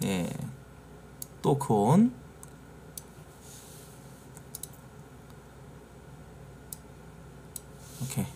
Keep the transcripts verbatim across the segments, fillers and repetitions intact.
예, 또크온. 오케이.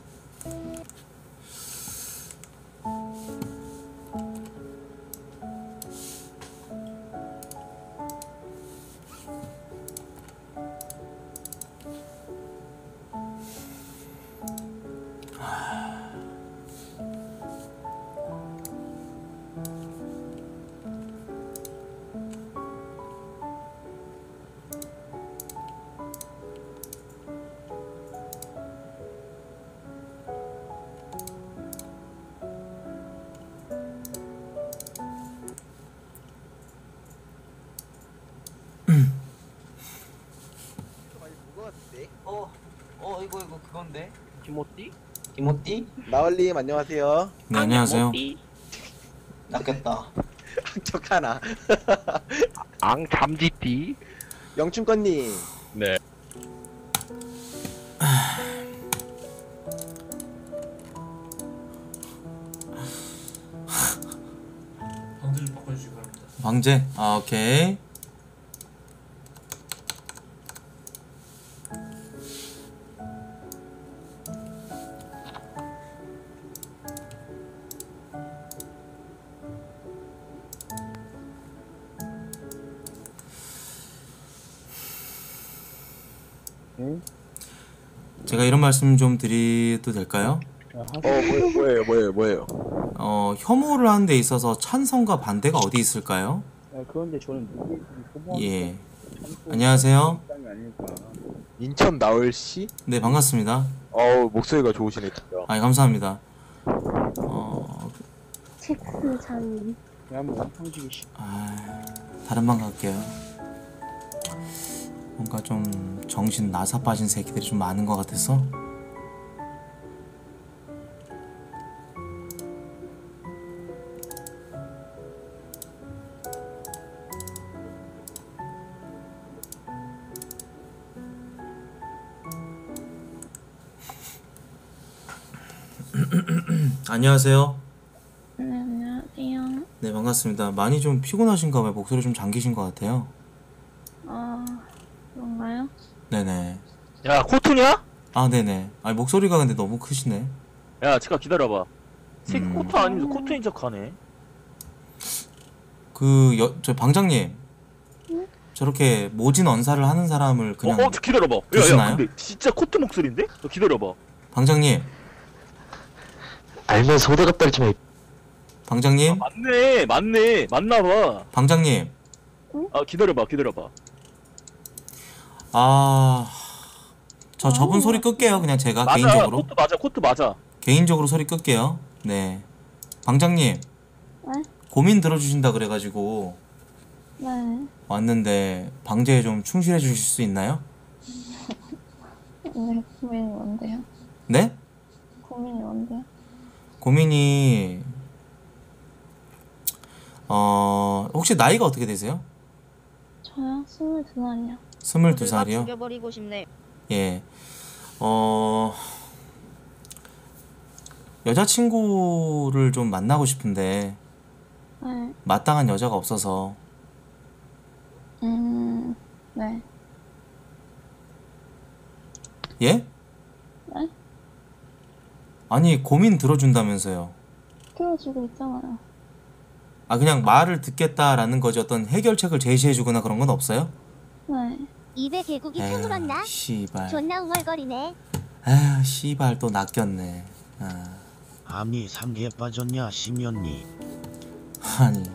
어, 어 이거 이거 그건데. 티모티? 티모티? 나얼님 안녕하세요. 네, 안녕하세요. 낚였다. 적 하나. 앙 잠지띠? 영춘권님. 네. 방제 좀 바꿔주시기 바랍니다. 방제? 아, 오케이. 제가 이런 말씀 좀 드려도 될까요? 어 뭐예요 뭐예요 뭐예요 뭐예요. 어, 혐오를 하는 데 있어서 찬성과 반대가 어디 있을까요? 아, 그런데 저는 누구 예. 안녕하세요. 인천 나얼씨? 네, 반갑습니다. 어우 목소리가 좋으시네 진짜. 아, 감사합니다. 어, 칙스 장님. 한번 형식이 씨. 아, 다른 방 갈게요. 뭔가 좀 정신 나사 빠진 새끼들이 좀 많은 것 같아서. 안녕하세요. 네, 안녕하세요. 네, 반갑습니다. 많이 좀 피곤하신가 봐요. 목소리 좀 잠기신 것 같아요. 아, 그런가요? 네네. 야 코트냐? 아, 네네. 아, 목소리가 근데 너무 크시네. 야 잠깐 기다려봐. 새끼 음. 코트 아니면서 코트인 척하네. 그, 여, 저 방장님. 응? 저렇게 모진 언사를 하는 사람을 그냥 어, 어 기다려봐. 야야 드시나요? 근데 진짜 코트 목소리인데? 너 기다려봐. 방장님, 알면서 호들갑 떨지 마. 방장님, 맞네 맞네 맞나봐. 방장님. 아 기다려봐 기다려봐. 아, 저 저분 어. 소리 끌게요. 그냥 제가 맞아 개인적으로 코트 맞아 코트 맞아. 개인적으로 소리 끌게요. 네, 방장님. 네? 고민 들어주신다 그래가지고 네. 왔는데 방제에 좀 충실해 주실 수 있나요? 네, 고민이 뭔데요? 네? 고민이 뭔데요? 고민이 어 혹시 나이가 어떻게 되세요? 저요? 스물두 살이요. 스물두 살이요? 죽여버리고 싶네. 예. 어 여자친구를 좀 만나고 싶은데 네. 마땅한 여자가 없어서. 음, 네. 예? 네? 아니, 고민 들어준다면서요. 키워주고 있잖아요. 아, 그냥 말을 듣겠다라는 거지 어떤 해결책을 제시해주거나 그런 건 없어요? 네. 입에 개국이 에휴, 캐물었나? 씨발. 존나 웅얼거리네. 에휴, 씨발 또 낚였네. 아, 암이 삼계에 빠졌냐 심연니. 아니.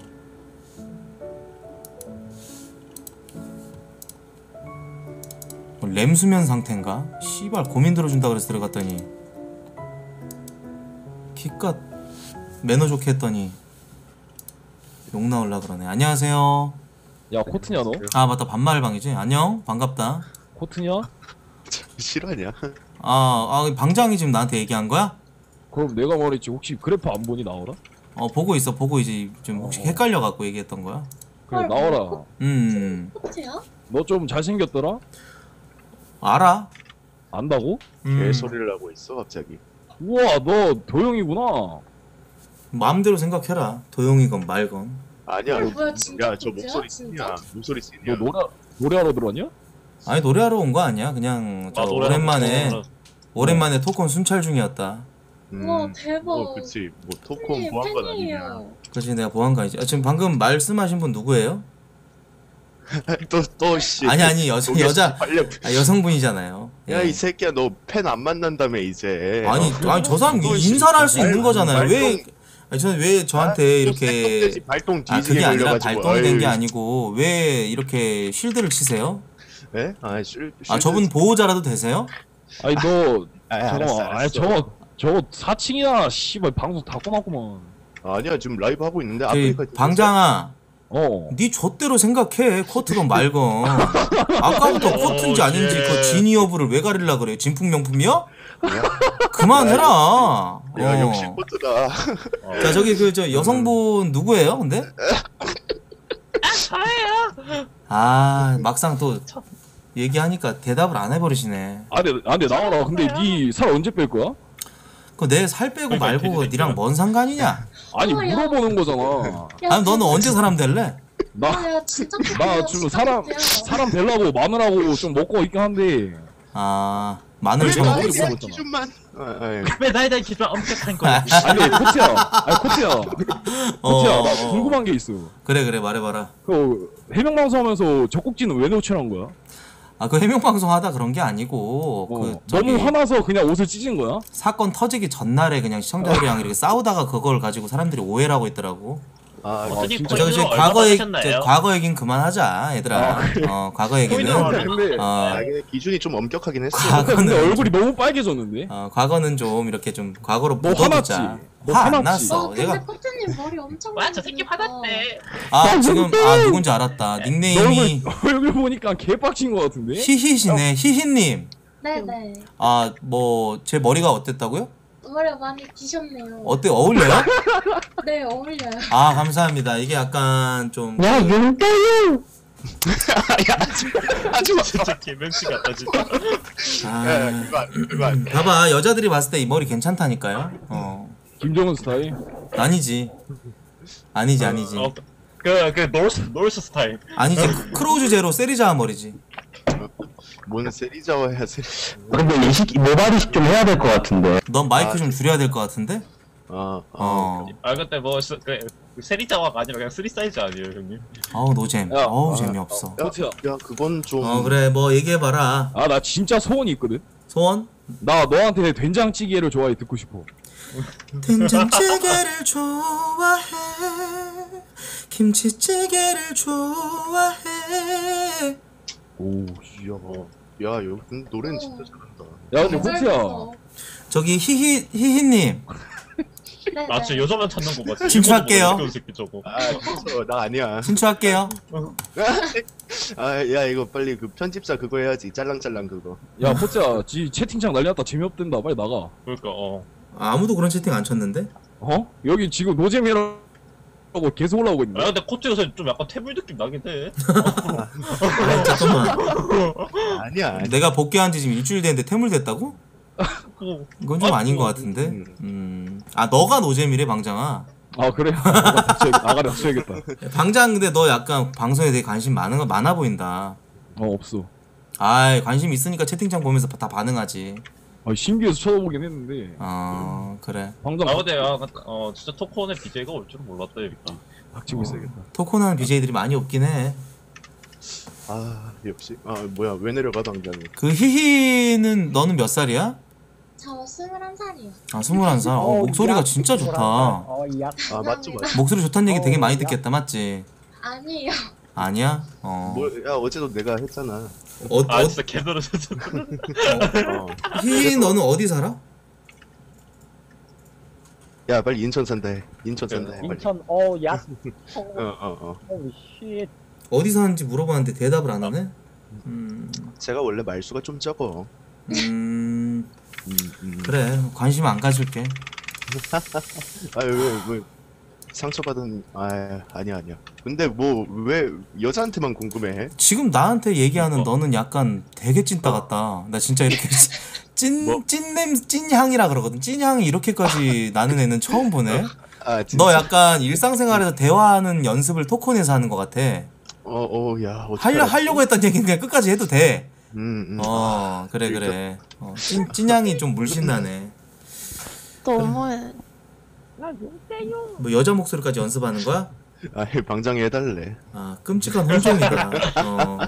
뭐 램수면 상태인가? 씨발 고민 들어준다 그래서 들어갔더니 기껏 매너 좋게 했더니 욕 나올라 그러네. 안녕하세요. 야 코트냐 너? 아, 맞다. 반말방이지. 안녕, 반갑다. 코트냐? 실화냐? 아, 아 방장이 지금 나한테 얘기한 거야? 그럼 내가 말했지 혹시 그래프 안 보니 나오라? 어, 보고 있어. 보고 이제 좀 혹시 어. 헷갈려갖고 얘기했던 거야? 그래 나와라. 음, 너 좀 잘생겼더라? 알아. 안다고? 음, 개소리를 하고 있어 갑자기. 우와 너 도영이구나. 마음대로 생각해라. 도용이건 말건. 아니야. 어, 뭐야, 진짜 야, 저 코트야? 목소리 진짜? 씬이야. 목소리 너 씬이야. 노래 노래하러 들어왔냐? 아니 노래하러 온 거 아니야? 그냥 저 오랜만에 오랜만에 토콘 순찰 중이었다. 우와, 대박. 뭐 그치. 뭐 토콘 팬이에요, 보안관 아니냐. 팬이에요. 그렇지 내가 보안관이지. 아, 지금 방금 말씀하신 분 누구예요? 또또 씨. 아니 아니 여, 독일 여자 빨려. 아, 여성분이잖아요. 야, 예. 이 새끼야, 너 팬 안 만난다며 이제. 아니 어? 아니 저 사람 또 인사를 할 수 발- 있는 거잖아요. 왜 발동- 아니 저는 왜 저한테 아, 이렇게 또 발동 아 뒤지게 그게 아니라 걸려가지고. 발동된 게 아유, 아니고 왜 이렇게 쉴드를 치세요? 예? 아, 쉴, 아 쉴드- 저분 보호자라도 되세요? 아니 너 아, 알았어, 잠깐만. 알았어. 아니 저거 저거 사 층이야. 씨발 방송 다 꺼놨구만. 아니야, 지금 라이브 하고 있는데. 저기 아프리카 방장아 어. 네 좆대로 생각해. 코트건 말건 아까부터 코트인지 아닌지 그 진위 여부를 왜 가리려 그래? 진품 명품이야? 그만해라. 야, 어. 역시 코트다. 자 저기 그 저 여성분 누구예요? 근데? 아 막상 또 얘기하니까 대답을 안 해버리시네. 안돼 안돼 나와라. 근데 니 살 언제 뺄 거야? 그 내 살 빼고 말고 니랑 뭔 상관이냐? 아니 어, 야. 물어보는 거잖아. 야, 아니 너는 언제 사람 될래? 나 아, 야, 진짜 나 코트야, 지금 진짜 사람 코트야. 사람 되려고 마누라고 좀 먹고 있긴 한데. 아 마늘 왜 좀 나- 먹고 머리 있어. 물어봤잖아. 기준만. 아, 아, 왜 나에 대한 기준 엄격한 거야? 아니 코트야. 아니 코트야. 어, 코트야. 나 어. 궁금한 게 있어. 그래 그래 말해봐라. 그 해명 방송하면서 젖꼭지는 왜 노출한 거야? 아 그 해명 방송 하다 그런 게 아니고 어, 그 저기 너무 화나서 그냥 옷을 찢은 거야? 사건 터지기 전날에 그냥 시청자들이랑 이렇게 싸우다가 그걸 가지고 사람들이 오해를 하고 있더라고. 아, 어떻게 진짜. 저기 저 얼마 과거 얘기 받으셨나요? 저 과거 얘긴 그만하자 얘들아. 어 과거 얘기는 근데 어, 아, 이게 기준이 좀 엄격하긴 했어. 과거는 근데 얼굴이 너무 빨개졌는데? 어 과거는 좀 이렇게 좀 과거로 너 묻어두자. 화났지? 너 화 안 화났지? 났어. 어, 근데 얘가 코트님 머리 엄청 와, 저 새끼 많이 화났대. 아 지금 아 누군지 알았다. 너 닉네임이 얼굴, 얼굴 보니까 개빡친 거 같은데? 히히시네. 히히님. 네네. 아 뭐 제 머리가 어땠다고요? 머리가 많이 기셨네요. 어때 어울려요? 네, 어울려요. 아 감사합니다. 이게 약간 좀 야 윤따유 진짜 개명치 같다 진짜. 아, 야, 그거 안- 그거 안 돼. 봐봐 여자들이 봤을 때 이 머리 괜찮다니까요. 어 김정은 스타일? 아니지 아니지 아니지 어, 그, 그 노스 노스 스타일. 아니지 크- 크로우즈 제로 세리자 머리지. 뭔 세리자와야 세리자. 근데 이식 모발이식 좀 해야 될 것 같은데. 넌 마이크 아, 좀 줄여야 될 것 같은데? 아, 아. 어 아 근데 뭐 스- 그 세리자와가 아니라 그냥 쓰리 사이즈 아니에요 형님? 어우 노잼 야, 어우 아, 재미없어. 야, 코트야. 야, 그건 좀. 어 그래 뭐 얘기해봐라. 아 나 진짜 소원이 있거든? 소원? 나 너한테 된장찌개를 좋아해 듣고 싶어. 된장찌개를 좋아해 김치찌개를 좋아해. 오. 이야, 야, 여기 노래는 진짜 잘한다. 야 근데 코트야. 저기 히히 히히님 네네. 아 진짜 여자만 찾는 거 같아. 진출할게요. 그 새끼 저거. 아, 그래서 나 아니야. 신청할게요. 아, 야, 이거 빨리 그 편집자 그거 해야지. 짤랑짤랑 그거. 야 코트야 지 채팅창 난리 났다. 재미없댄다. 빨리 나가. 그러니까 어. 아무도 그런 채팅 안 쳤는데? 어? 여기 지금 노잼이라고 계속 올라오고 아 있는데? 근데 코트 요새 좀 약간 태블 느낌 나긴 해. 아, 잠깐만 아니야. 내가 복귀한 지 지금 일주일 됐는데 퇴물됐다고? 그- 이건 좀 아, 아닌 것 그거- 같은데? 음. 아 너가 노잼이래 방장아. 아 그래? 나가 닥쳐야겠다. 나가래 닥쳐야겠다. 방장 근데 너 약간 방송에 되게 관심 많은 거 많아 보인다. 어 없어. 아이 관심 있으니까 채팅창 보면서 다 반응하지. 아 신기해서 쳐다보긴 했는데 어 그래. 방금 아 근데 아, 어 진짜 토크온의 비제이가 올 줄은 몰랐다 이렇게. 닥치고 있어야겠다. 토크는 비제이들이 많이 없긴 해. 아, 역시. 아, 뭐야, 왜 내려가, 당장에. 그 히히는 너는 몇 살이야? 저 스물한 살이요. 아 스물한 살. 어, 목소리가 진짜 좋다. 어, 야. 아, 맞죠, 맞죠. 목소리 좋다는 얘기 되게 많이 어, 듣겠다 맞지? 아니에요. 아니야? 어. 뭐, 야, 어제도 내가 했잖아. 어, 아 어, 진짜 개들어 진짜. 어. 히히 너는 어디 살아? 야, 빨리 인천 산다 해. 인천 산다 해. 빨리. 인천 어 야. 어, 어, 어. 홀리 쉣. 어디 사는지 물어봤는데 대답을 안 하네? 음, 제가 원래 말수가 좀 적어. 음 음, 음. 그래 관심 안 가질게. 아, 왜, 왜. 상처받은, 아, 아니야, 아니야. 근데 뭐, 왜 여자한테만 궁금해해? 지금 나한테 얘기하는 어. 너는 약간 되게 찐따 같다. 나 진짜 이렇게 찐 뭐? 찐냄 찐향이라 그러거든. 찐향이 이렇게까지 나는 애는 처음 보네. 아, 진짜. 너 약간 일상생활에서 대화하는 연습을 토큰에서 하는 것 같아. 어, 어, 야. 어떡하지? 하려 하려고 했던 얘기는 그냥 끝까지 해도 돼. 음, 음. 어, 그래 그래. 어, 찐 찐양이 좀 물씬 나네. 너무해. 뭐 여자 목소리까지 연습하는 거야? 아, 방장이 해달래. 아, 끔찍한 혼종이다. 어.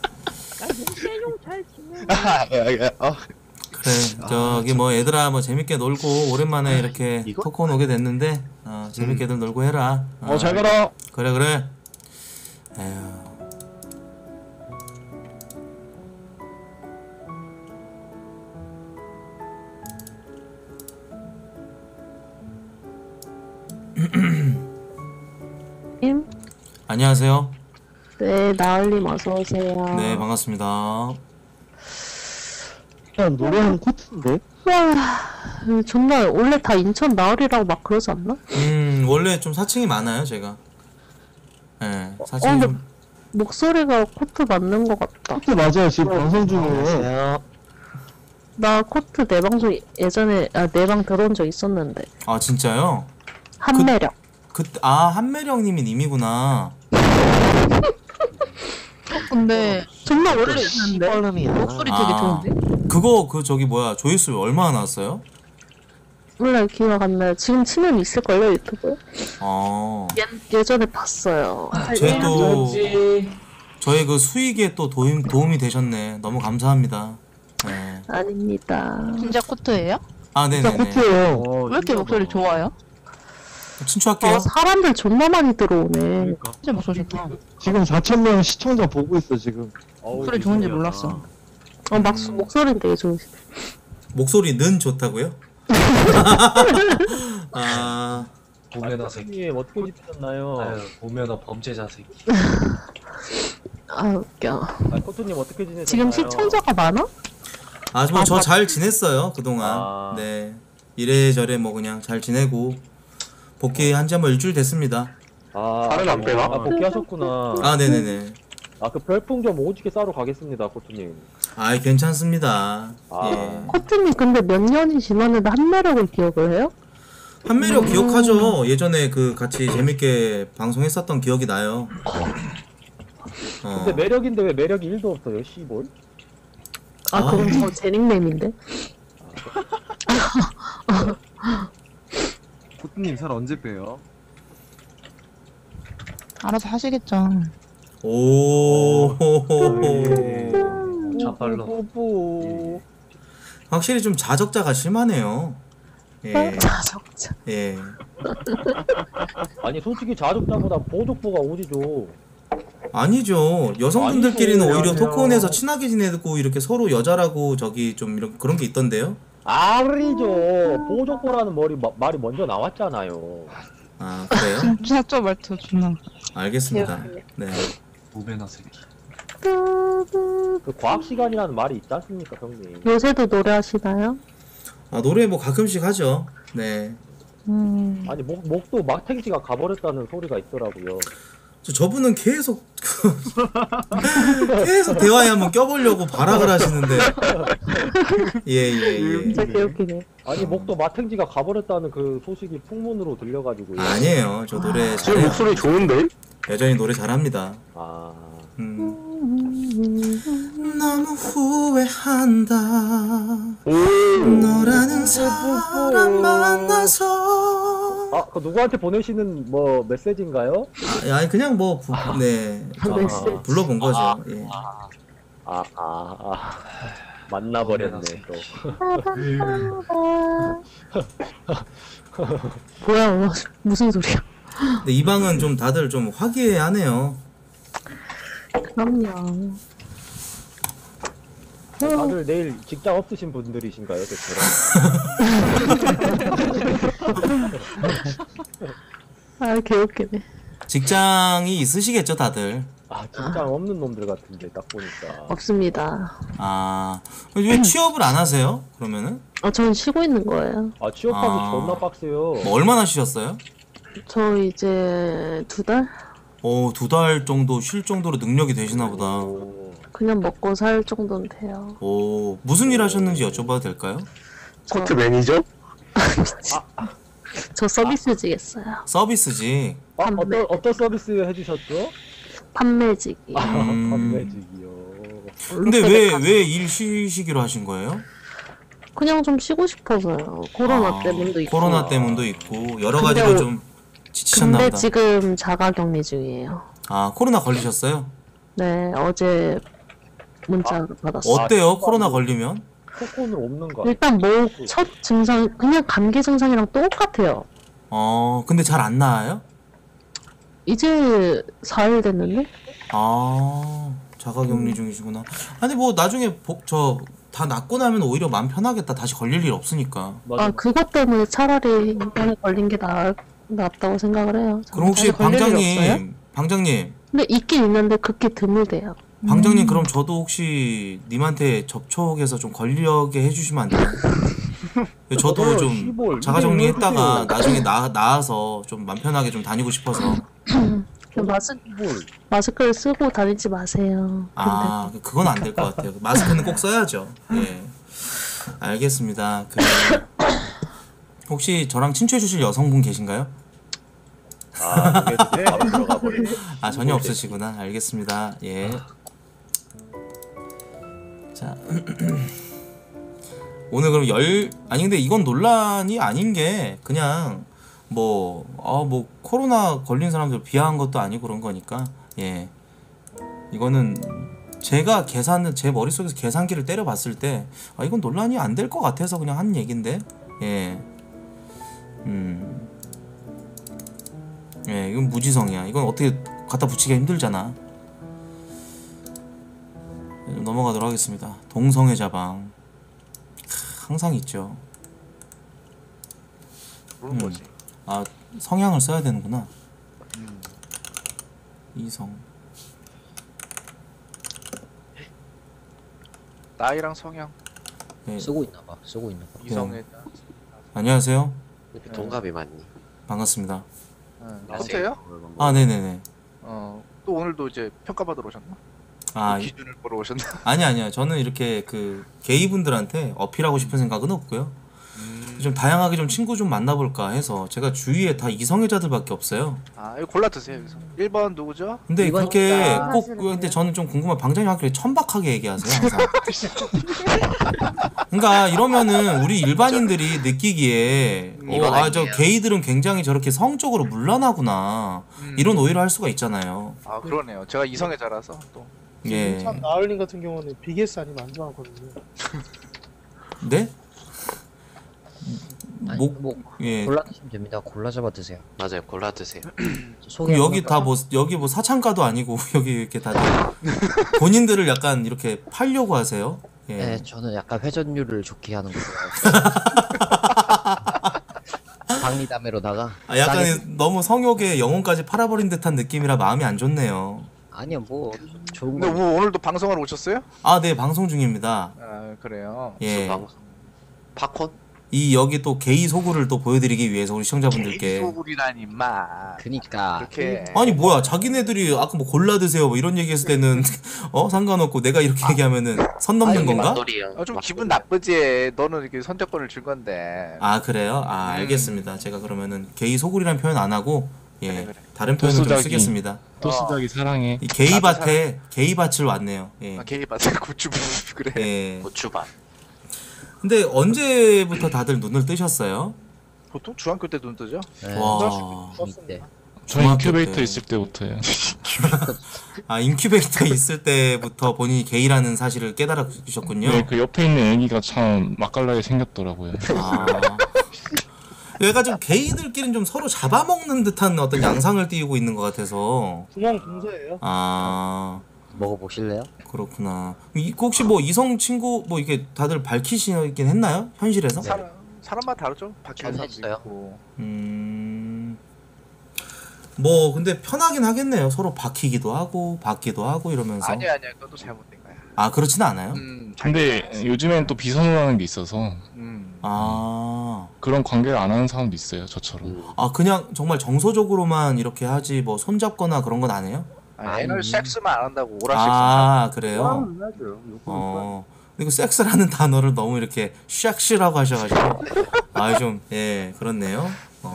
아, 야, 야, 어. 그래 저기 뭐 얘들아 뭐 재밌게 놀고 오랜만에 이렇게 이거? 토큰 오게 됐는데 어, 재밌게들 놀고 해라. 어, 잘 가라. 그래 그래. 에휴. 임? 안녕하세요. 네, 나을님 어서 오세요. 네 반갑습니다. 그냥 노래하는 코트인데? 와, 정말 원래 다 인천 나을이라고 막 그러지 않나? 음 원래 좀 사칭이 많아요 제가. 예 네, 사칭이 어, 근데- 좀 목소리가 코트 맞는 것 같다. 코트 맞아요. 지금 방송 중이에요. 나 코트 내 방송 예전에 아, 내 방 들어온 적 있었는데 아 진짜요? 한매력. 그때 아 한매령님이 님이구나. 근데 정말 원래 있는데 목소리 되게 아, 좋은데? 그거 그 저기 뭐야 조회수 얼마나 나왔어요? 몰라 기억 안 나요. 지금 치면 있을걸요 유튜브에? 어. 예, 예전에 봤어요. 제 또 저희 그 수익에 또 도움 도움이 되셨네. 너무 감사합니다. 네. 아닙니다. 진짜 코트예요? 아 진짜 네네네. 코트예요. 왜 이렇게 목소리 좋아요? 친추할게요. 아, 사람들 존나 많이 들어오네. 진짜 목소리 좋다. 지금 사천 명 시청자 보고 있어 지금. 목소리 좋은지 몰랐어. 어, 막 목소리는 되게 좋으시. 목소리는 좋다고요? 아 보면어 새끼 어떻게 집으셨나요? 아유 보면어 범죄자 새끼. 아 웃겨. 아 코트님 어떻게 지내셨나요? 지금 시청자가 많아? 아, 뭐 저 잘 지냈어요 그동안. 아. 네 이래저래 뭐 그냥 잘 지내고 복귀한 지 뭐 일주일 됐습니다. 아, 살은 안 빼나? 아 복귀하셨구나. 아 네네네. 아 그 별풍점 오지게 싸러 가겠습니다 코트님. 아 괜찮습니다. 아. 예. 코트님 근데 몇 년이 지났는데 한매력을 기억을 해요? 한매력 기억하죠. 예전에 그 같이 재밌게 방송했었던 기억이 나요. 어. 근데 매력인데 왜 매력이 일도 없어요 씨볼? 아, 아. 그럼 저 제 닉네임인데? 코트님 살 언제 빼요? 알아서 하시겠죠. 오. 자발로. 뽀뽀. 확실히 좀 자적자가 심하네요. 예. 자석자. 예. 아니 솔직히 자족자보다 보족보가 오지죠. 아니죠. 여성분들끼리는 아니죠. 오히려 아니요. 토크온에서 친하게 지내고 이렇게 서로 여자라고 저기 좀 이런 그런 게 있던데요. 아니죠. 보족보라는 머리 마, 말이 먼저 나왔잖아요. 아 그래요? 진짜 저 말투 존나. 알겠습니다. 네. 보면어 새끼. 그 과학 시간이라는 말이 있지 않습니까, 형님? 요새도 노래하시나요? 아 노래 뭐 가끔씩 하죠. 네. 음. 아니 목 목도 막탱지가 가버렸다는 소리가 있더라고요. 저 저분은 계속 계속 대화에 한번 껴보려고 발악을 하시는데. 예예 예. 진짜 개웃기네. 아니 목도 마탱지가 가버렸다는 그 소식이 풍문으로 들려가지고요. 아니에요. 저 노래 지금 잘해요. 목소리 좋은데? 여전히 노래 잘합니다. 아. 음. 너무 후회한다. 너라는 사람 만나서. 아, 그 누구한테 보내시는 뭐 메시지인가요? 아, 아니 그냥 뭐 부, 네 저, 메시지. 불러본 거죠. 아, 예. 아, 아, 아. 만나버렸네 또. 뭐야, 무슨 소리야? 근데 이 방은 좀 다들 좀 화기애애하네요. 그럼요. 다들 내일 직장 없으신 분들이신가요, 저처럼? 아, 개웃기네. 직장이 있으시겠죠 다들. 아, 직장 없는 놈들 같은데 딱 보니까. 없습니다. 아 왜 취업을 안 하세요? 그러면은? 아, 저는 쉬고 있는 거예요. 아, 취업하기 아. 존나 빡세요. 뭐 얼마나 쉬셨어요? 저 이제 두 달? 오, 두 달 정도 쉴 정도로 능력이 되시나 보다. 오. 그냥 먹고 살 정도는 돼요. 오, 무슨 일 하셨는지 여쭤봐도 될까요? 저- 코트 매니저? 저 서비스직했어요. 서비스직. 아, 판매. 어떤 어떤 서비스 해주셨죠? 판매직이. 아, 음. 판매직이요. 근데 왜 왜 일 쉬시기로 하신 거예요? 그냥 좀 쉬고 싶어서요. 코로나 아, 때문도 있고. 코로나 때문도 있고 여러 근데 가지로 오- 좀 지치셨나 근데 보다. 지금 자가격리 중이에요. 아 코로나 걸리셨어요? 네, 어제 문자 받았어요. 어때요? 코로나 걸리면? 코코는 없는 거. 일단 뭐 첫 증상 그냥 감기 증상이랑 똑같아요. 어 근데 잘 안 나아요? 이제 사 일 됐는데? 아 자가격리 중이시구나. 아니 뭐 나중에 저 다 낫고 나면 오히려 마음 편하겠다. 다시 걸릴 일 없으니까. 맞아. 아 그것 때문에 차라리 이번에 걸린 게 나, 낫다고 생각을 해요. 그럼 혹시 다시 걸릴 일 없어요? 방장님, 방장님, 근데 있긴 있는데 그렇게 드물대요. 방장님 그럼 저도 혹시 님한테 접촉해서 좀 걸리게 해주시면 안 돼요? 저도 저도요, 좀 시볼. 자가격리했다가 이게 나중에 나 나아서 좀 맘 편하게 좀 다니고 싶어서. 그 마스, 마스크를 쓰고 다니지 마세요. 아 그건 안 될 것 같아요. 마스크는 꼭 써야죠. 예, 알겠습니다. 그 혹시 저랑 친추해 주실 여성분 계신가요? 아 그게 바로 들어가 버리네. 아 전혀 없으시구나. 알겠습니다. 예. 자 오늘 그럼 열 아니 근데 이건 논란이 아닌 게 그냥 뭐 아 뭐 코로나 걸린 사람들 비하한 것도 아니고 그런 거니까 예 이거는 제가 계산은 제 머릿속에서 계산기를 때려봤을 때 아 이건 논란이 안 될 것 같아서 그냥 한 얘긴데 예 음. 예, 이건 무지성이야. 이건 어떻게 갖다 붙이기가 힘들잖아. 좀 넘어가도록 하겠습니다. 동성애 자방 크, 항상 있죠. 그런 거지. 아 성향을 써야 되는구나. 이성. 나이랑 성향 네. 쓰고 있나봐. 쓰고 있나봐. 이성에 안녕하세요. 이렇게 동갑이 많니? 반갑습니다. 현태요? 아 네네네. 어, 또 오늘도 이제 평가받으러 오셨나? 아 그 기준을 보러 오셨나? 아니 아니요. 저는 이렇게 그 게이분들한테 어필하고 싶은 생각은 없고요. 좀 다양하게 좀 친구 좀 만나볼까 해서 제가 주위에 다 이성애자들밖에 없어요. 아, 이거 골라 드세요. 여기서. 일 번 누구죠? 근데 그렇게 이번이다. 꼭 근데 저는 좀 궁금한 방장님 하길래 천박하게 얘기하세요 항상. 그러니까 이러면은 우리 일반인들이 느끼기에 어, 아 저 게이들은 굉장히 저렇게 성적으로 문란하구나 음. 이런 오해를 할 수가 있잖아요. 아, 그러네요. 제가 이성애자라서 또. 예. 참 나을님 같은 경우는 비게스 아니면 안 좋아하거든요. 네? 아니, 목 뭐 예. 골라 드시면 됩니다. 골라 잡아 드세요. 맞아요. 골라 드세요. 소개 여기 다 뭐 여기 뭐 사창가도 아니고 여기 이렇게 다들 본인들을 약간 이렇게 팔려고 하세요. 예. 네, 저는 약간 회전율을 좋게 하는 거예요. 박리담회로다가 아, 약간 싸게- 너무 성욕의 영혼까지 팔아버린 듯한 느낌이라 마음이 안 좋네요. 아니요, 뭐 좋은 근데 거. 뭐 오늘도 방송하러 오셨어요? 아, 네, 방송 중입니다. 아, 그래요. 예. 팝콘? 이 여기 또 게이 소구를 또 보여드리기 위해서 우리 시청자분들께. 소굴이라니 임마. 그니까. 그렇게. 아니 뭐야, 자기네들이 아까 뭐 골라 드세요 뭐 이런 얘기했을 때는 어 상관없고 내가 이렇게 얘기하면은 선 넘는 건가? 어, 좀 기분 나쁘지. 너는 이렇게 선택권을 준 건데. 아 그래요? 아 알겠습니다. 제가 그러면은 게이 소굴이란 표현 안 하고 예 다른 표현을 좀 도수자기. 쓰겠습니다. 도수자기 사랑해. 이 게이밭에 게이밭을 왔네요. 예. 아, 게이밭에 고추 그래. 예. 고추밭. 근데 언제부터 다들 눈을 뜨셨어요? 보통 중학교 때 눈 뜨죠? 네. 와. 이때. 저 중학교 인큐베이터 때. 있을 때부터요. 아 인큐베이터 있을 때부터 본인이 게이라는 사실을 깨달으셨군요. 네, 그 옆에 있는 애기가 참 맛깔나게 생겼더라고요. 아. 얘가 좀 게이들끼리는 좀 서로 잡아먹는 듯한 어떤 양상을 띄우고 있는 것 같아서. 중앙 동서예요. 아 먹어보실래요? 그렇구나. 이, 혹시 뭐 이성 친구 뭐 이게 다들 밝히시긴 했나요? 현실에서? 사람 사람마다 다르죠. 바뀌는 저는 사람도 했어요. 있고. 음. 뭐 근데 편하긴 하겠네요. 서로 박히기도 하고 받기도 하고 이러면서. 아니야 아니야. 그것도 잘못된 거야. 아 그렇지는 않아요? 음. 근데 요즘엔 또 비선호라는 게 있어서 음. 아. 그런 관계를 안 하는 사람도 있어요. 저처럼. 아 그냥 정말 정서적으로만 이렇게 하지 뭐 손잡거나 그런 건 안 해요? 아니, 애널 섹스만 안 한다고 오라 섹스. 아 그래요? 어. 근데 그 섹스라는 단어를 너무 이렇게 샥시라고 하셔가지고 아 좀 예 그렇네요. 어.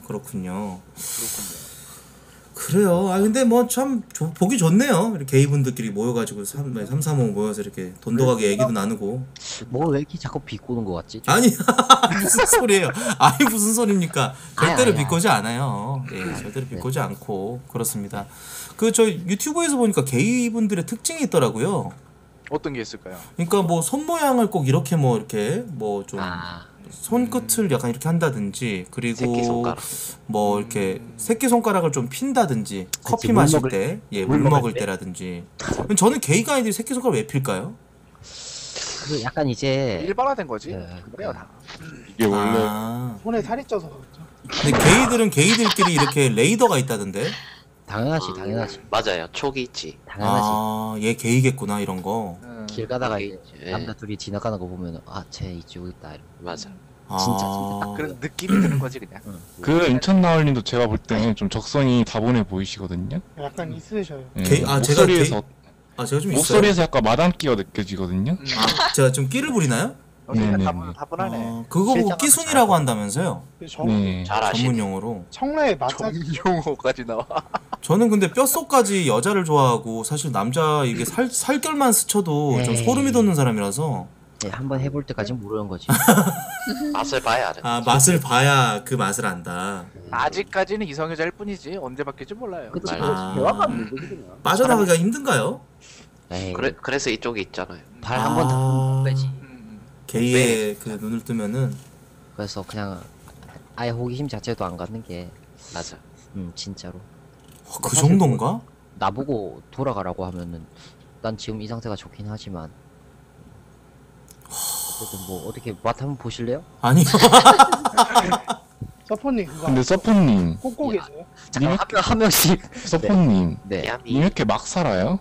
그렇군요. 그렇군요. 그래요. 아 근데 뭐 참 보기 좋네요. 이렇게 게이분들끼리 모여가지고 삼, 삼삼오 모여서 이렇게 돈독하게 얘기도 나누고. 뭐 왜 이렇게 자꾸 비꼬는 거 같지? 아니 무슨 소리예요? 아니 무슨 소리입니까? 절대로 아니, 아니, 비꼬지 않아요. 예, 절대로 비꼬지 않고 그렇습니다. 그 저 유튜브에서 보니까 게이분들의 특징이 있더라고요. 어떤 게 있을까요? 그러니까 뭐 손 모양을 꼭 이렇게 뭐 이렇게 뭐 좀 아, 손끝을 약간 이렇게 한다든지 그리고 새끼손가락. 뭐 이렇게 새끼 손가락을 좀 핀다든지 커피 물 마실 먹을 때, 예, 물 물 먹을 먹을 때? 때라든지. 저는 게이가 아이들이 새끼 손가락 왜 필까요? 그 약간 이제 일반화된 거지. 네, 그래요 다. 이게 원래 아, 손에 살이 쪄서 그렇죠. 근데 게이들은 게이들끼리 이렇게 레이더가 있다던데. 당연하지, 음, 당연하지, 맞아요. 촉이 있지. 당연하지. 아, 얘 게이겠구나 이런 거. 음, 길 가다가 이제 예. 남자 둘이 지나가는 거 보면 아쟤 이쪽에 있다. 이러고. 맞아. 아, 진짜, 진짜 딱 그런 느낌이 드는 거지 그냥. 응. 그 인천 나얼님도 제가 볼 때는 좀 적성이 다분해 보이시거든요. 약간 있으셔요. 예, 게이- 아, 제가 목소리에서 아 제가 좀 있어요. 목소리에서 약간 마담기가 느껴지거든요. 음. 아, 제가 좀 끼를 부리나요? 어, 그냥 네네네. 다분 다분하네. 어, 그거 보고 실장은 끼순이라고 한다면서요? 그 정, 네. 잘 아시네. 전문 용어로. 청라에 마사지 정용호까지 나와. 저는 근데 뼛속까지 여자를 좋아하고 사실 남자 이게 살 살결만 스쳐도 좀 에이. 소름이 돋는 사람이라서 예, 한번 해볼 때까지 모르는 거지. 맛을 봐야 알아. 아 맛을 봐야 그 맛을 안다. 아직까지는 이성애자일 뿐이지 언제 바뀔지 몰라요. 그치, 맞아. 그치. 대화가 안 되지, 그냥. 빠져나가기가 힘든가요? 에이, 그래 그래서 이쪽이 있잖아요. 발 한 번 아. 닿고 빼지. 음, 게이의 그 눈을 뜨면은 그래서 그냥 아예 호기심 자체도 안 갖는 게, 맞아. 음, 진짜로. 어, 그 정도인가? 나보고 돌아가라고 하면은 난 지금 이 상태가 좋긴 하지만 그래도 뭐 어떻게 맛 한번 보실래요? 아니요. 서포님 그거 근데 서포님, 꽂고 야. 계세요? 잠깐 한, 명- 한 명씩. 서포님, 네. 야미. 님 이렇게 막 살아요?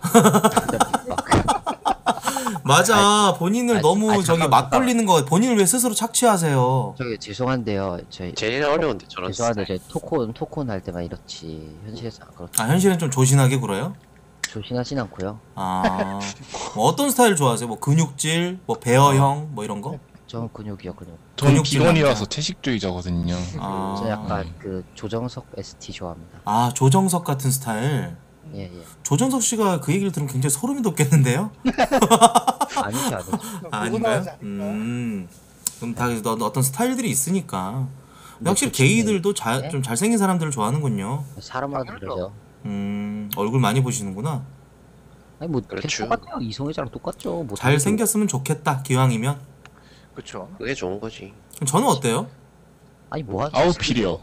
맞아. 본인을 아니, 너무 아니, 저기 잠깐만, 막 돌리는 거 본인을 왜 스스로 착취하세요? 저기 죄송한데요. 저희 제일 어려운데 저런 죄송한데 스타일. 저희 토콘 토콘 할 때만 이렇지 현실에서 안 그렇죠. 아 현실은 좀 조신하게 굴어요? 조신하진 않고요. 아 뭐 어떤 스타일 좋아하세요? 뭐 근육질, 뭐 베어형, 뭐 이런 거? 저는 근육이요 근육. 저는 근육질 비건이라서 남자. 채식주의자거든요. 아, 저 약간 그 조정석 에스티 좋아합니다. 아 조정석 같은 스타일. 예 예. 조정석 씨가 그 얘기를 들으면 굉장히 소름이 돋겠는데요? 아니지 아니지. 아, 아닌가요? 나오지 않을까? 음. 그럼 다 어- 어떤 스타일들이 있으니까. 근데 확실히 그치, 네. 게이들도 자, 네. 좀 잘생긴 사람들을 좋아하는군요. 사람마다 다르죠. 음, 얼굴 많이 보시는구나. 아니 뭐 그렇죠. 똑같아요. 이성애자랑 똑같죠. 뭐 잘 생겼으면 좋겠다. 기왕이면. 그쵸. 그게 좋은 거지. 그럼 저는 어때요? 아니 뭐 하지? 아우 비려.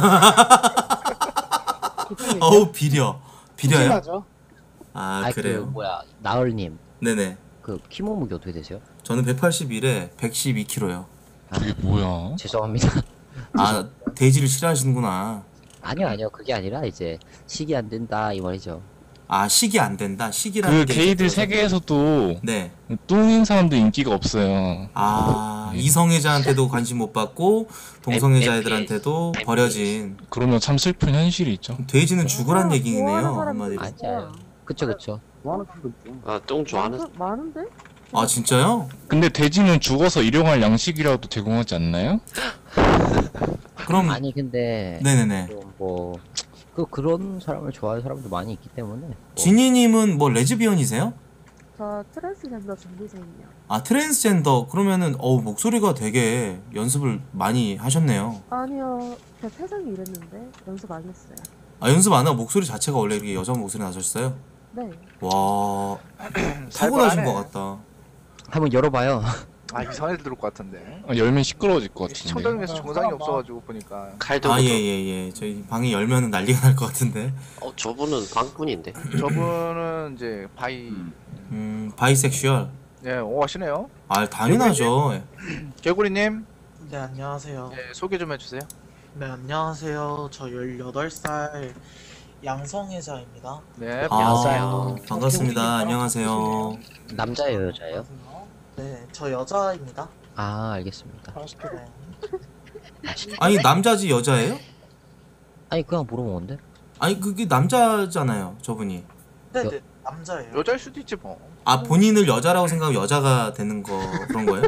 어우 비려. 비려요? 푸짐하죠? 아 아니, 그 그래요? 뭐야 나을님 네네. 그 키 몸무게 어떻게 되세요? 저는 백팔십일에 백십이 킬로그램요. 그게 뭐야? 죄송합니다. 아 돼지를 싫어하시는구나. 아니요 아니요 그게 아니라 이제 식이 안 된다 이 말이죠. 아 식이 안 된다. 식이라는 그 게 게이들 있어서. 세계에서도 네. 뚱인 사람도 인기가 없어요. 아 네. 이성애자한테도 관심 못 받고 동성애자애들한테도 버려진. 그러면 참 슬픈 현실이 있죠. 돼지는 죽으란 얘기네요 한마디로. 맞아요. 그쵸 그쵸. 아, 똥 좋아하는 많은데? 아 진짜요? 근데 돼지는 죽어서 일용할 양식이라도 제공하지 않나요? 그럼 아니 근데 네네네. 뭐그 그런 사람을 좋아하는 사람도 많이 있기 때문에 뭐. 지니님은 뭐 레즈비언이세요? 저 트랜스젠더 준비생이요. 아 트랜스젠더 그러면은 어우 목소리가 되게 연습을 많이 하셨네요. 아니요, 저 세상이 이랬는데 연습 안 했어요. 아 연습 안 하고 목소리 자체가 원래 이렇게 여자 목소리 나셨어요? 네. 와 타고나신 살벌하네. 것 같다. 한번 열어봐요. 아 이상해 들을 것 같은데. 아, 열면 시끄러워질 것 같은데. 시청자님에서 정상이 없어가지고 보니까. 칼도 아 예 예 예. 저희 방이 열면은 난리가 날 것 같은데. 어 저분은 방뿐인데. 저분은 이제 바이. 음 바이섹슈얼. 네, 오 하시네요. 아 당연하죠. 개구리님. 네, 안녕하세요. 네, 소개 좀 해주세요. 네, 안녕하세요. 저 열여덟 살 양성애자입니다. 네, 아 반갑습니다. 안녕하세요. 남자예요 여자예요? 네, 저 여자입니다. 아 알겠습니다. 맛있겠다. 아니 남자지 여자예요? 아니 그냥 물어보는데. 아니 그게 남자잖아요 저분이. 네, 네, 남자예요. 여자일 수도 있지 뭐. 아 본인을 여자라고 생각하면 여자가 되는 거 그런 거예요?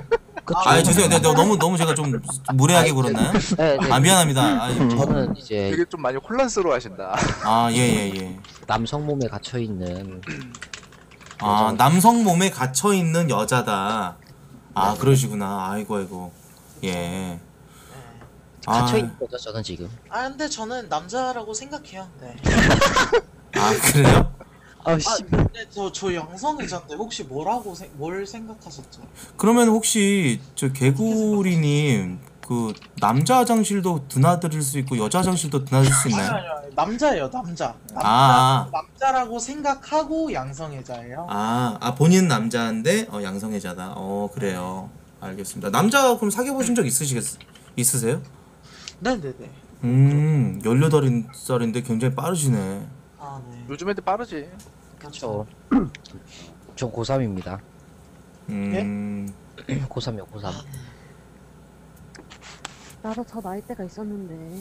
그쵸. 아 죄송해요. 내가 너무 너무 제가 좀 무례하게 굴었나요? 네, 네. 아 미안합니다. 아, 저는 이제 되게 좀 많이 혼란스러워하신다. 아 예 예 예. 남성 몸에 갇혀 있는 아 남성 몸에 갇혀 있는 여자다. 아 그러시구나. 아이고 아이고. 예. 갇혀 아, 있는 거죠 저는 지금. 아 근데 저는 남자라고 생각해요. 네. 아 그래요? 아 아 근데 저 저 양성애자인데 혹시 뭐라고 생, 뭘 생각하셨죠? 그러면 혹시 저 개구리님 그 남자 화장실도 드나들 수 있고 여자 화장실도 드나들 수 아니 있나요? 아니 아니 남자예요 남자. 남자 아. 남자라고 생각하고 양성애자예요. 아, 아 본인 남자인데 어, 양성애자다. 어 그래요. 알겠습니다. 남자 그럼 사귀어 보신 적 있으시겠 있으세요? 네네네. 음, 열여덟 살인데 굉장히 빠르시네. 아 네. 요즘 애들 빠르지. 그렇죠. 전 고삼입니다. 음. 고삼이요 고삼. 나도 저 나이대가 있었는데.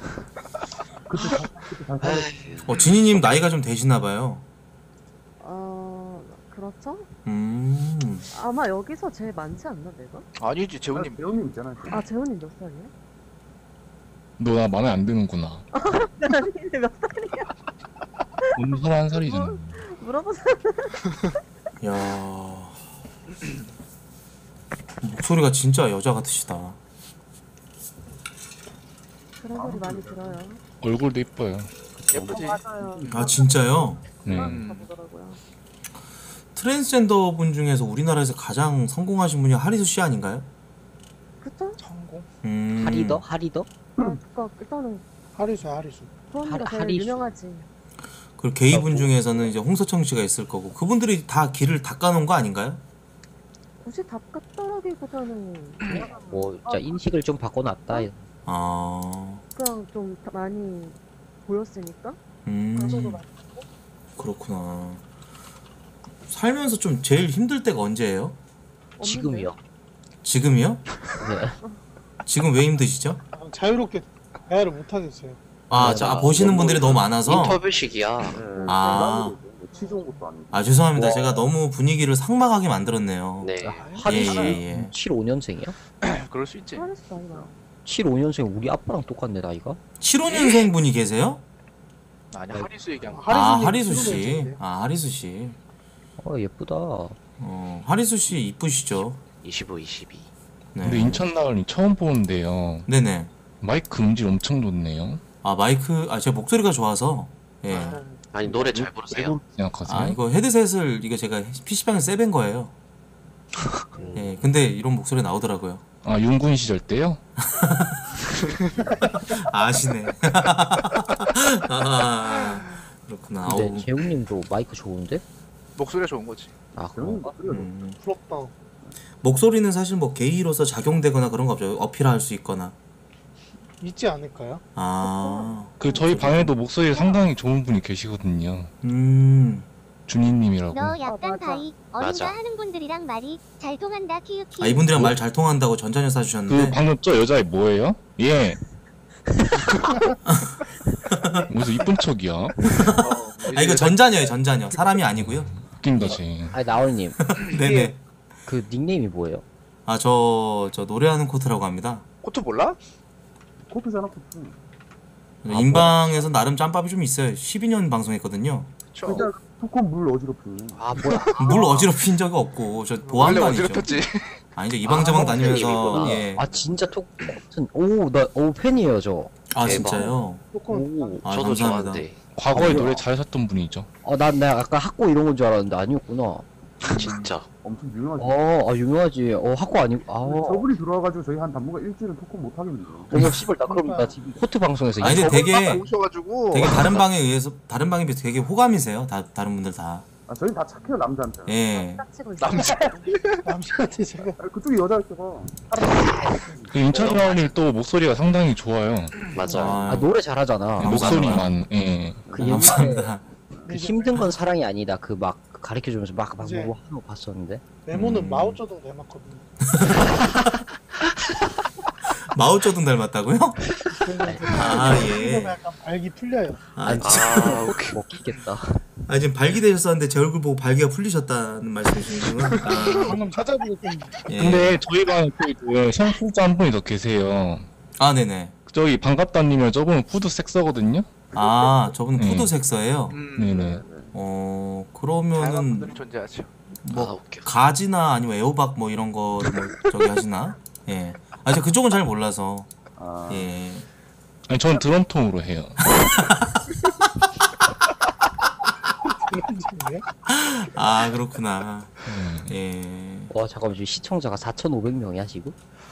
어, 진이님 나이가 좀 되시나 봐요. 어, 그렇죠? 음. 아마 여기서 제일 많지 않나, 내가? 아니지 재훈님. 배우님 있잖아. 아, 재훈이 몇 살이야? 너 나 마음에 안 드는구나. 아니, 몇 살이야? 너무 서른한 살이잖아. 물어보자. 야. 목소리가 진짜 여자 같으시다. 그런 소리 많이 들어요. 얼굴도 이뻐요. 예쁘지. 어, 맞아요. 아 진짜요? 네. 가보더라고요. 트랜스젠더 분 중에서 우리나라에서 가장 성공하신 분이 하리수 씨 아닌가요? 그쵸? 성공. 음. 하리더? 하리더? 아, 그니까, 일단은, 하리수 하리수. 소원이가 하- 제일 하리수. 유명하지. 그리고 게이 분 중에서는 이제 홍서청 씨가 있을 거고 그분들이 다 길을 닦아놓은 거 아닌가요? 굳이 닦았더라기보다는, 뭐 진짜 인식을 좀 바꿔놨다. 아. 그냥 좀 많이 보였으니까? 음. 가서도 많이. 그렇구나. 살면서 좀 제일 힘들 때가 언제예요? 지금이요. 지금이요? 네. 지금 왜 힘드시죠? 아, 자유롭게 대화를 못 하겠어요. 아, 자, 아, 보시는 분들이 너무 많아서. 인터뷰식이야. 아, 취소한 것도 아니고. 아 죄송합니다. 제가 너무 분위기를 삭막하게 만들었네요. 네. 하리수 예, 예, 예. 칠오년생이요? 그럴 수 있지. 하리수 나이 나. 칠오년생 우리 아빠랑 똑같네 나이가. 칠오년생 분이 계세요? 아니 하리수 얘기한 거. 아, 하리수님 하리수 씨. 칠오년생인데. 아, 하리수 씨. 어 예쁘다. 어, 하리수 씨 이쁘시죠? 이십오, 이십이. 네. 근데 인천 나을님 처음 보는데요. 네네. 마이크 음질 엄청 좋네요. 아, 마이크, 아, 제 목소리가 좋아서. 예. 아니 노래 잘 부르세요. 생각하세요? 아, 이거 헤드셋을, 이거 제가 피시방에서 세벤 거예요. 음. 예, 근데 이런 목소리 나오더라고요. 아 윤군 시절 때요? 아시네. 아, 그렇구나. 근데 아우. 재훈님도 마이크 좋은데? 목소리가 좋은 거지. 아 그런가? 음. 부럽다. 목소리는 사실 뭐 게이로서 작용되거나 그런 거 없죠. 어필할 수 있거나. 있지 않을까요? 아, 그 저희 방에도 목소리 상당히 좋은 분이 계시거든요. 음, 준이님이라고. 너 약간 맞아. 바이 맞아. 어딘가 하는 분들이랑 말이 잘 통한다 키우키. 아 이분들이랑 말 잘 통한다고 전자녀 그 사주셨는데. 방금 저 여자애 뭐예요? 예. 무슨 이쁜 척이야? 아 이거 전자녀예요, 전자녀. 사람이 아니고요. 웃긴다 쟤. 아니 나올님 네네. 그 닉네임이 뭐예요? 아 저 저 노래하는 코트라고 합니다. 코트 몰라? 코트잖아 코트. 인방에서 나름 짬밥이 좀 있어요. 십이 년 방송했거든요. 저 토콘 물 어지럽히. 아 뭐야? 물 어지럽힌 적이 없고 저 원래 보안관이죠. 어지럽혔지. 아니죠, 이방저방 아, 다니면서. 팬님이구나. 예. 아 진짜 톡 같은 오나오 팬이에요 저. 아 대박. 진짜요? 토콘. 오. 아 저도 감사합니다. 좋아한대. 과거에 아, 노래 뭐야. 잘하셨던 분이죠. 어난 내가 아까 학고 이런 건 줄 알았는데 아니었구나. 진짜. 엄청 유명하죠. 어, 아 유명하지. 어 학고 아니고. 아. 저분이 들어와가지고 저희 한 당분간 일주일은 토콘 못 하겠네요. 어머 씨발 나 그럼 나 지금 코트 방송에서 아니 근데 되게 오셔가지고. 되게 다른 방에 의해서 다른 방에 비해서 되게 호감이세요. 다 다른 분들 다. 아 저희 다 착해요 남자한테. 예. 짝치고 있어. 남자. 남자한테 제가. 아, 그쪽에 여자 있어서. 그 인천 나을님 또 목소리가 상당히 좋아요. 맞아. 아, 아 노래 잘하잖아. 감사합니다. 목소리만. 예. 그 옛날에 감사합니다. 그 힘든 건 사랑이 아니다. 그 막 가르쳐 주면서 막 막 이제- 뭐 하는 거 봤었는데. 외모는 음. 마오쩌둥 닮았거든요. 마오쩌둥 닮았다고요? 아 예. 약간 발기 풀려요. 아, 아니, 아 오케이. 먹히겠다. 아 지금 발기되셨었는데 제 얼굴 보고 발기가 풀리셨다는 말씀이시군요. 아, 방금 찾아보고 좀 예. 근데 저희 방에 그 형수자 한 분이 더 계세요. 아 네네. 저기 반갑다님은 저분은 푸드 섹서거든요. 아 저분 네. 푸드 섹서예요. 음, 네네. 어 다양한 그러면은 분들이 존재하죠. 뭐 아, 웃겨. 가지나 아니면 애호박 뭐 이런 거 뭐 저기 하시나? 예. 아 제가 그쪽은 잘 몰라서. 아, 예. 아니 전 드럼통으로 해요. 아 그렇구나. 음. 예. 와 잠깐만 지금 시청자가 사천오백 명이야 지금?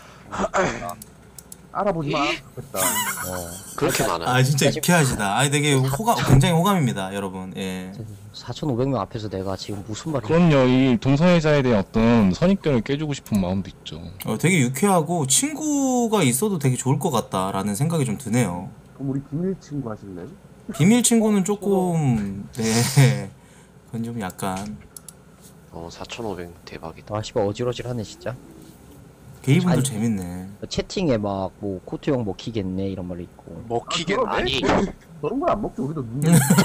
알아보지 마. 됐다. 어 그렇게 많아요. 아 진짜 유쾌하시다. 아 되게 호감 굉장히 호감입니다, 여러분. 예. 사천오백 명 앞에서 내가 지금 무슨 말을 그럼요. 이 동성애자에 대한 어떤 선입견을 깨주고 싶은 마음도 있죠. 어, 되게 유쾌하고 친구가 있어도 되게 좋을 것 같다라는 생각이 좀 드네요. 그럼 우리 비밀 친구 하실래요? 비밀 친구는 조금 네. 그건 좀 약간 어 사천오백 대박이다. 아 씨발 어지러질하네 진짜. 게이분도 아니, 재밌네. 채팅에 막 뭐 코트 형 먹히겠네 이런 말이 있고. 먹히겠네. 아니 저런 걸 안 먹지 우리도 눈.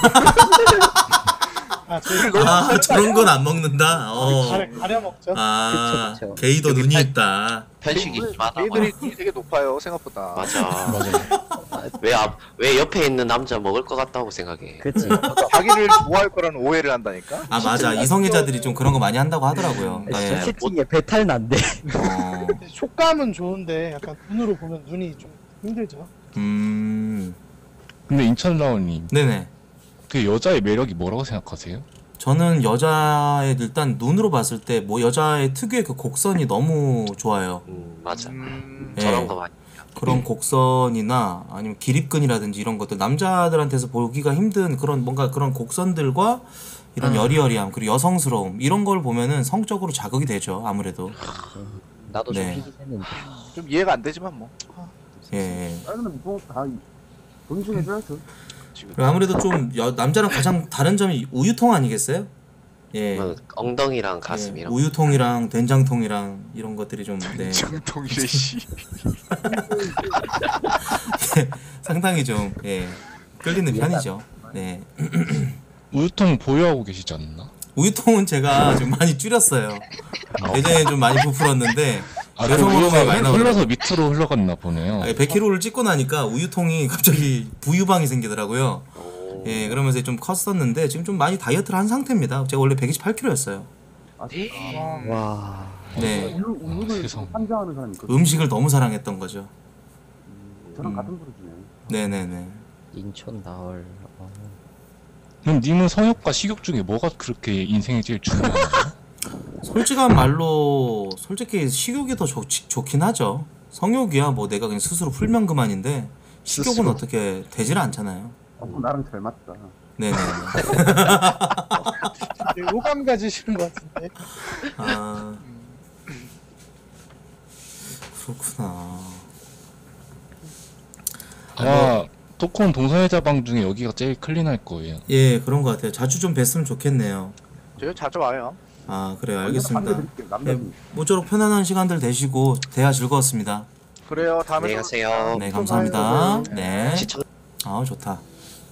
아, 저희 아 저런 건 안 먹는다. 어. 가려, 가려 먹죠. 아 그쵸, 그쵸. 게이도 눈이 있다. 편식이 심하다. 얘들이 눈이 되게 높아요 생각보다. 맞아. 맞아요. 왜, 앞, 왜 옆에 있는 남자 먹을 것 같다고 생각해. 그치. 자기를 좋아할 거라는 오해를 한다니까. 아 맞아 이성애자들이 좀 그런 거 많이 한다고 하더라고요. 진짜 네. 채팅에 배탈 난대. 어. 촉감은 좋은데 약간 눈으로 보면 눈이 좀 힘들죠. 음. 근데 인천라오님, 네네. 그 여자의 매력이 뭐라고 생각하세요? 저는 여자의 일단 눈으로 봤을 때 뭐 여자의 특유의 그 곡선이 너무 좋아요. 음 맞아. 음, 예. 저런 거 많이. 그런 곡선이나 아니면 기립근이라든지 이런 것들 남자들한테서 보기가 힘든 그런 뭔가 그런 곡선들과 이런 여리여리함 그리고 여성스러움 이런 걸 보면은 성적으로 자극이 되죠 아무래도. 나도 좀 네. 피긴 했는데. 좀 이해가 안 되지만 뭐. 예. 다른 뭐다 존중해줘야죠. 그리고 아무래도 좀 여, 남자랑 가장 다른 점이 우유통 아니겠어요? 예. 뭐 엉덩이랑 예, 가슴이랑. 우유통이랑 된장통이랑 이런 것들이 좀 네. 정통이래 씨. 예, 상당히 좀 예, 끌리는 편이죠. 네. 우유통 보유하고 계시지 않나? 우유통은 제가 좀 많이 줄였어요. 예전에 좀 많이 부풀었는데 아, 그 여성 호르몬이 우유가 많이 나오더라고요. 흘러서 밑으로 흘러갔나 보네요. 백 킬로그램를 찍고 나니까 우유통이 갑자기 부유방이 생기더라고요. 예, 그러면서 좀 컸었는데 지금 좀 많이 다이어트를 한 상태입니다. 제가 원래 백이십팔 킬로그램였어요. 아, 아, 와. 네. 우유 우유를 세상. 환장하는 사람이 있거든. 음식을 너무 사랑했던 거죠. 저랑 음. 같은 부르시네. 네네네. 인천 나얼. 어. 그럼 님은 성욕과 식욕 중에 뭐가 그렇게 인생에 제일 중요한가요? 솔직한 말로 솔직히 식욕이 더 좋, 좋긴 하죠. 성욕이야 뭐 내가 그냥 스스로 풀면 그만인데 식욕은 스스로. 어떻게 되질 않잖아요. 어, 그럼 나랑 잘 맞다. 네네. 되게 호감 가지시는 것 같은데. 아 그렇구나. 아마 토콘 동성애자 방 중에 여기가 제일 클린할 거예요. 예 그런 것 같아요. 자주 좀 뵀으면 좋겠네요. 저 자주 와요. 아 그래요 알겠습니다. 남자들이 남자. 예, 모쪼록 편안한 시간들 되시고 대화 즐거웠습니다. 그래요. 다음에 안녕히 또 가세요. 네 감사합니다. 수고하세요. 네. 시청 아 좋다.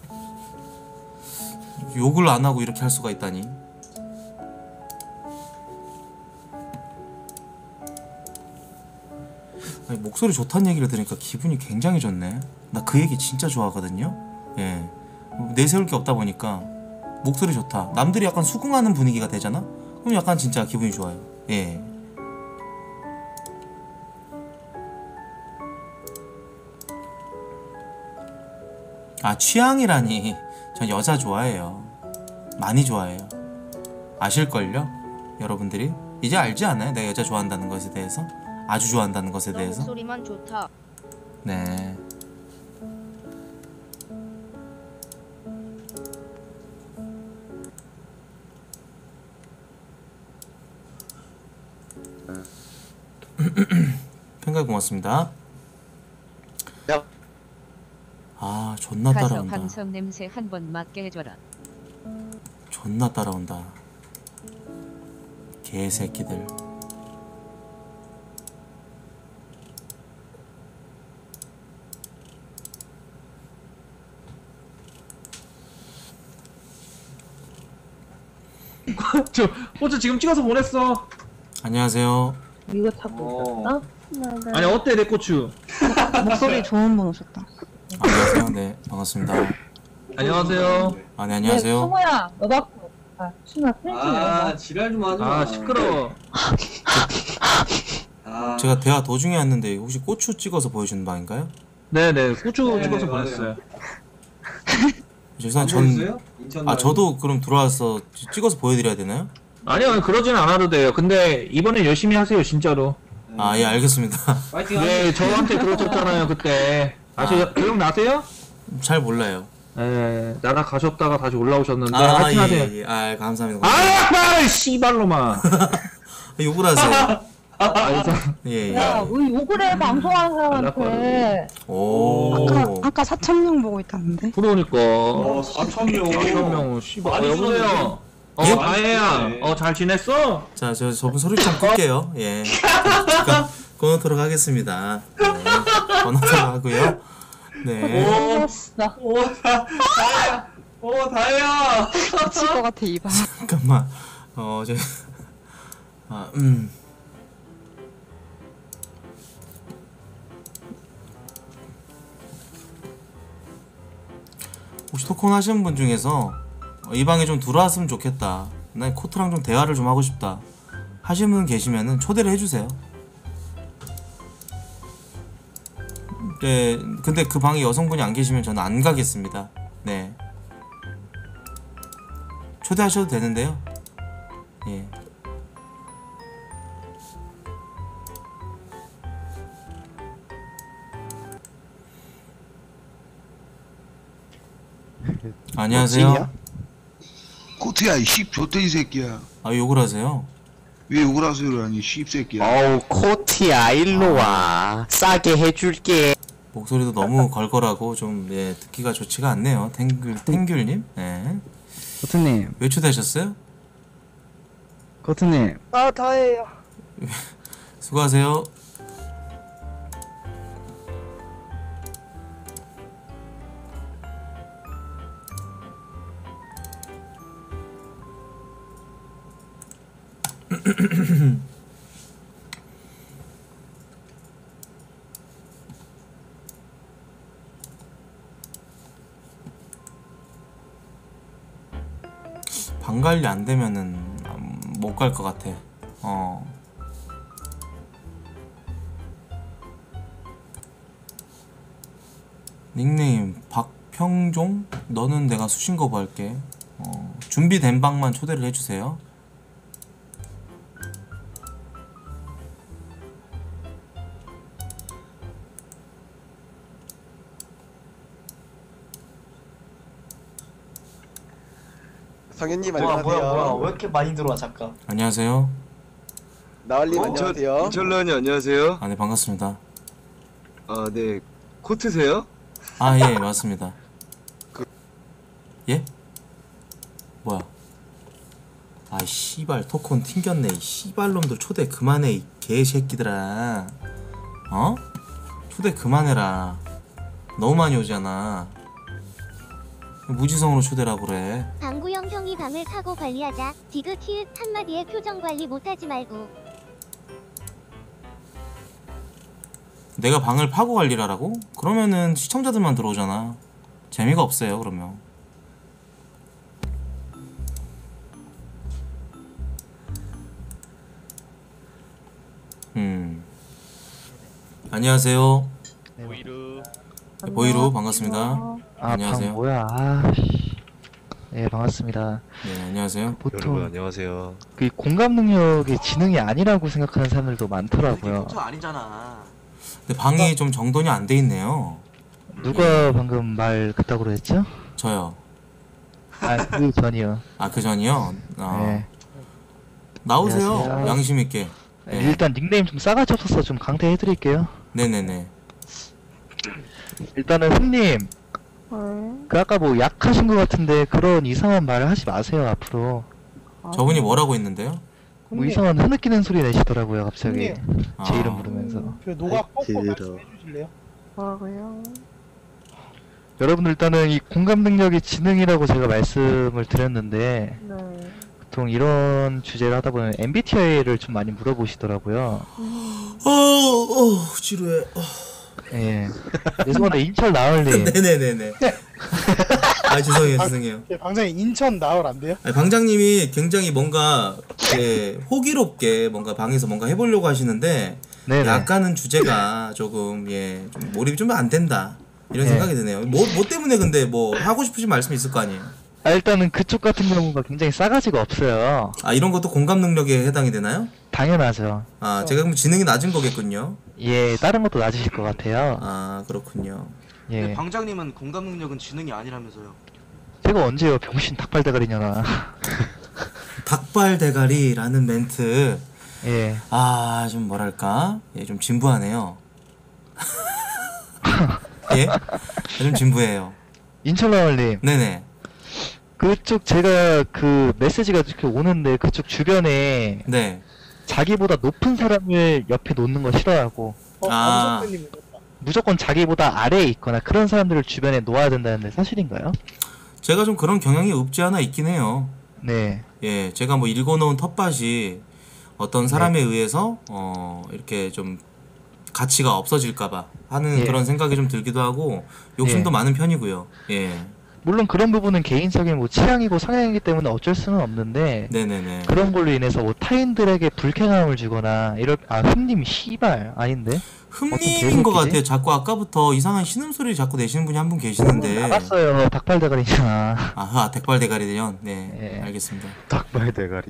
욕을 안 하고 이렇게 할 수가 있다니. 아니, 목소리 좋다는 얘기를 들으니까 기분이 굉장히 좋네. 나 그 얘기 진짜 좋아하거든요. 예. 내세울 게 없다 보니까 목소리 좋다. 남들이 약간 수긍하는 분위기가 되잖아. 그럼 약간 진짜 기분이 좋아요. 예. 아 취향이라니. 전 여자 좋아해요. 많이 좋아해요. 아실걸요? 여러분들이 이제 알지 않아요? 내가 여자 좋아한다는 것에 대해서? 아주 좋아한다는 것에 대해서? 목소리만 좋다. 네. 평가 고맙습니다. 야. 아 존나 가서 따라온다. 방송 냄새 한 번 맡게 해줘라. 존나 따라온다. 개새끼들. 저 호주 지금 찍어서 보냈어. 안녕하세요. 이거 찾고 있었어? 아니 어때 내 고추? 목소리 좋은 분 오셨다. 안녕하세요. 네, 반갑습니다. 안녕하세요. 아, 네, 안녕하세요. 성호야, 너 갖고. 아, 신나 아 지랄 좀 하지 마. 아 시끄러워. 아, 제가 대화 도중에 왔는데 혹시 고추 찍어서 보여주는 방인가요? 네네 고추 네, 찍어서 맞아요. 보냈어요. 죄송한 안 전. 보여주세요? 인천 아, 말고. 저도 그럼 들어와서 찌- 찍어서 보여드려야 되나요? 아니요 그러지는 않아도 돼요. 근데 이번엔 열심히 하세요 진짜로. 아, 예, 알겠습니다. 파이팅 네 하세요. 저한테 그러셨잖아요 그때. 아시 아. 기억나세요? 잘 몰라요. 네 날아가셨다가 다시 올라오셨는데 아, 파이팅 예, 하세요. 예, 예. 아, 감사합니다. 아 씨발로만. 욕을 하세요. 아, 예, 야, 예. 우리 욕을 해, 방송하는 사람한테. 오. 아까 사천 명 보고 있다는데? 그러니까. 어 사천 명. 사천 명 씨발. 어, 많이 여보세요. 줄었네. 어 예? 다혜야. 네. 어 잘 지냈어? 자, 저 저분 소리 좀 끌게요. 예. 잠깐 꺼놓도록 하겠습니다. 네. 꺼놓도록 하고요. 네. 오, 오, 다, 다혜야. 오, 다혜야. 미칠 것 같아, 이봐. 잠깐만. 어, 저. 아, 음. 혹시 토큰 하시는 분 중에서 어, 이 방에 좀 들어왔으면 좋겠다. 난 코트랑 좀 대화를 좀 하고 싶다. 하시는 분 계시면은 초대를 해주세요. 네, 근데 그 방에 여성분이 안 계시면 저는 안 가겠습니다. 네. 초대하셔도 되는데요. 예. 안녕하세요. 코트야 이 씹 좋대 이 새끼야. 아, 욕을 하세요? 왜 욕을 하세요 아니 씹 새끼야. 어우 코트야 일로 와 싸게 해줄게. 목소리도 너무 걸걸하고 좀 예, 듣기가 좋지가 않네요. 탱귤 탱귤님. 네. 코트님, 왜 초대하셨어요? 코트님. 아 다해요. 수고하세요. 방 관리 안 되면은 못 갈 것 같아. 어. 닉네임 박평종? 너는 내가 수신거부 할게. 어, 준비된 방만 초대를 해주세요. 성현님 뭐야 안녕하세요. 뭐야 뭐야 왜 이렇게 많이 들어와 잠깐. 안녕하세요. 나얼님 어, 안녕하세요. 철런이 안녕하세요. 아, 네, 반갑습니다. 아 네 코트세요? 아, 예, 맞습니다. 예? 뭐야? 아, 씨발, 토콘 튕겼네. 이 씨발놈들 초대 그만해, 이 개새끼들아. 어? 초대 그만해라. 너무 많이 오잖아. 무지성으로 초대라고 그래. 방구형 형이 방을 타고 관리하자. 디귿 히읗 한마디에 표정 관리 못하지 말고. 내가 방을 파고 관리를 하라고? 그러면은 시청자들만 들어오잖아. 재미가 없어요, 그러면. 음. 안녕하세요. 보이루. 네, 보이루 반갑습니다. 아, 안녕하세요. 방 뭐야? 아, 씨. 네, 반갑습니다. 네, 안녕하세요. 보통 여러분 안녕하세요. 그 공감 능력이 지능이 아니라고 생각하는 사람들도 많더라고요. 저 아니잖아. 근데 방이 좀 정돈이 안 돼 있네요. 누가 방금 말 그따구로 했죠? 저요. 아, 그 전이요. 아, 그 전이요? 아. 네. 나오세요. 안녕하세요. 양심 있게. 네, 네. 일단 닉네임 좀 싸가지 없어서 좀 강퇴해드릴게요. 네네네. 일단은 훈님, 그 아까 뭐 약하신 것 같은데 그런 이상한 말을 하지 마세요 앞으로. 저분이 뭐라고 했는데요? 뭐 이상한 흐느끼는 소리 내시더라고요 갑자기. 제 아. 이름 부르면서. 그 노가 뽀뽀 들어. 말씀해 주실래요? 뭐라고요? 여러분들 일단은 이 공감 능력이 지능이라고 제가 말씀을 드렸는데 네. 보통 이런 주제를 하다 보면 엠비티아이를 좀 많이 물어보시더라고요. 어, 어, 지루해. 어. 예. 죄송한데 인철 나을님. 네네네네. 아 죄송해요, 죄송해요. 예, 방장님 인천 나올 안 돼요? 아니, 방장님이 굉장히 뭔가 이렇게 호기롭게 뭔가 방에서 뭔가 해보려고 하시는데 네네. 약간은 주제가 조금 예, 좀 몰입이 좀 안 된다 이런 네. 생각이 드네요. 뭐, 뭐 때문에 근데 뭐 하고 싶으신 말씀 있을 거 아니에요? 아, 일단은 그쪽 같은 경우가 굉장히 싸가지가 없어요. 아 이런 것도 공감 능력에 해당이 되나요? 당연하죠. 아 제가 그럼 지능이 낮은 거겠군요. 예, 다른 것도 낮으실 것 같아요. 아 그렇군요. 예. 근데 방장님은 공감 능력은 지능이 아니라면서요. 제가 언제요? 병신 닭발 대가리냐나. 닭발 대가리라는 멘트. 예. 아 좀 뭐랄까 예, 좀 진부하네요. 예? 좀 진부해요. 인철나월님. 네네. 그쪽 제가 그 메시지가 이렇게 오는데 그쪽 주변에 네. 자기보다 높은 사람을 옆에 놓는 거 싫어하고 어, 아. 방송님 무조건 자기보다 아래에 있거나 그런 사람들을 주변에 놓아야 된다는데 사실인가요? 제가 좀 그런 경향이 없지 않아 있긴 해요. 네. 예, 제가 뭐 읽어놓은 텃밭이 어떤 사람에 의해서 어 이렇게 좀 가치가 없어질까봐 하는 예. 그런 생각이 좀 들기도 하고 욕심도 예. 많은 편이고요. 예, 물론 그런 부분은 개인적인 뭐 취향이고 성향이기 때문에 어쩔 수는 없는데 네네네. 그런 걸로 인해서 뭐 타인들에게 불쾌감을 주거나 이럴 아 흠님 씨발 아닌데 흠님인 것 같아요. 자꾸 아까부터 이상한 신음소리 자꾸 내시는 분이 한 분 계시는데. 나갔어요. 닭발 대가리잖아. 아하, 닭발 대가리요. 네, 알겠습니다. 닭발 대가리.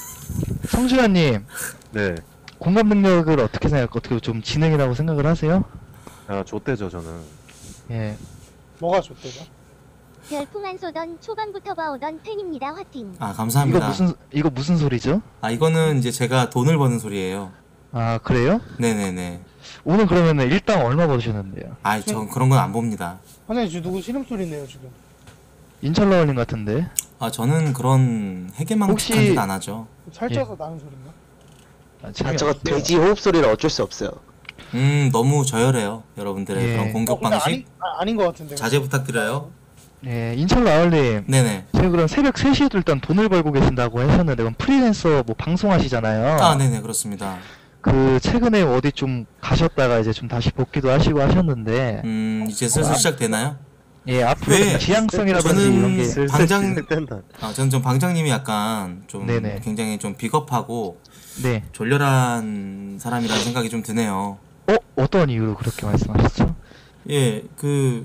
성주현님. 네. 공감 능력을 어떻게 생각? 어떻게 좀 지능이라고 생각을 하세요? 아, 좆대죠 저는. 예. 뭐가 좋대요? 별풍 안 쏘던 초반부터 봐오던 팬입니다. 화팅. 아 감사합니다. 이거 무슨 이거 무슨 소리죠? 아 이거는 이제 제가 돈을 버는 소리예요. 아 그래요? 네네네. 오늘 그러면은 일당 얼마 받으셨는데요? 아 전 그런 건 안 봅니다. 방장님 지금 누구 신음소리네요 지금. 인철라원님 같은데. 아 저는 그런 해괴망측한 혹시- 짓 안 하죠. 살쪄서 나는 소리인가? 아, 아, 저거 돼지 호흡 소리를 어쩔 수 없어요. 음 너무 저열해요. 여러분들의 예. 그런 공격 어, 근데 방식 아니, 아, 아닌 것 같은데. 자제 부탁드려요. 네, 인철라원님. 네네. 제가 그럼 새벽 세 시에도 일단 돈을 벌고 계신다고 하셨는데 그럼 프리랜서 뭐 방송하시잖아요. 아 네네 그렇습니다. 그 최근에 어디 좀 가셨다가 이제 좀 다시 복귀도 하시고 하셨는데 음 이제 슬슬 시작되나요? 예 앞으로 왜? 좀 지향성이라든지 이런 게 저는 방장 아 저는 좀 방장님이 약간 좀 네네. 굉장히 좀 비겁하고 네. 졸렬한 사람이라는 생각이 좀 드네요. 어 어떤 이유로 그렇게 말씀하셨죠? 예, 그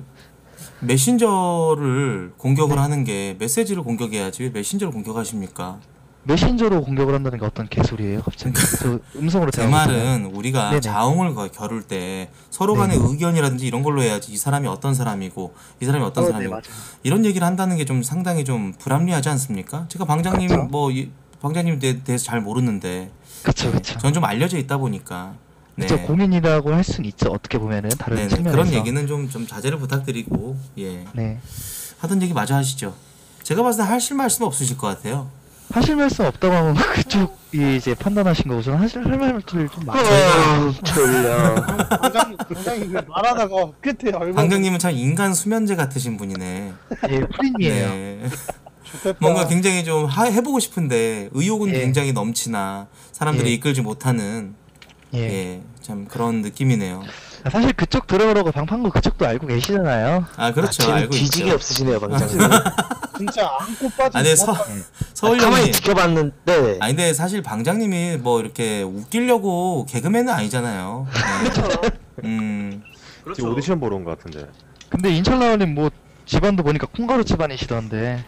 메신저를 공격을 하는 게 메시지를 공격해야지 왜 메신저를 공격하십니까? 메신저로 공격을 한다는 게 어떤 개소리예요 갑자기? 저 음성으로 제 대화하고 말은 있잖아요. 우리가 네네. 자웅을 거- 겨룰 때 서로 간의 네네. 의견이라든지 이런 걸로 해야지 이 사람이 어떤 사람이고 이 사람이 어떤 어, 네, 사람이고 맞아요. 이런 얘기를 한다는 게 좀 상당히 좀 불합리하지 않습니까? 제가 방장님 그쵸. 뭐 이, 방장님 에 대해서 잘 모르는데 그쵸 그쵸. 전 좀 알려져 있다 보니까 네. 저 공인이라고 할 수는 있죠. 어떻게 보면은 다른 네네. 측면에서. 그런 얘기는 좀 좀 자제를 부탁드리고 예 네. 하던 얘기 마저 하시죠. 제가 봤을 때 하실 말씀 없으실 것 같아요. 하실 말씀 없다고 하면 그쪽이 이제 판단하신 거고 저는 하실 할 말들 좀 많아요. 저희가 졸려. 방장님, 방장님 그 말하다가 끝에 얼마. 방장님은 참 인간 수면제 같으신 분이네. 예, 프린이에요. 네. 좋겠다. 뭔가 굉장히 좀 하, 해보고 싶은데 의욕은 예. 굉장히 넘치나 사람들이 예. 이끌지 못하는 예. 예, 참 그런 느낌이네요. 사실 그쪽 들어오라고 방판구 그쪽도 알고 계시잖아요. 아 그렇죠. 재능 알고 뒤지게 있죠. 없으시네요, 방장님. 진짜 안고 빠진. 아, 네, 서, 가만히 서울형님. 지켜봤는데. 아니 근데 사실 방장님이 뭐 이렇게 웃기려고 개그맨은 아니잖아요. 네. 음, 지금 오디션 보러 온 것 같은데. 근데 인철라원님 뭐 집안도 보니까 콩가루 집안이시던데.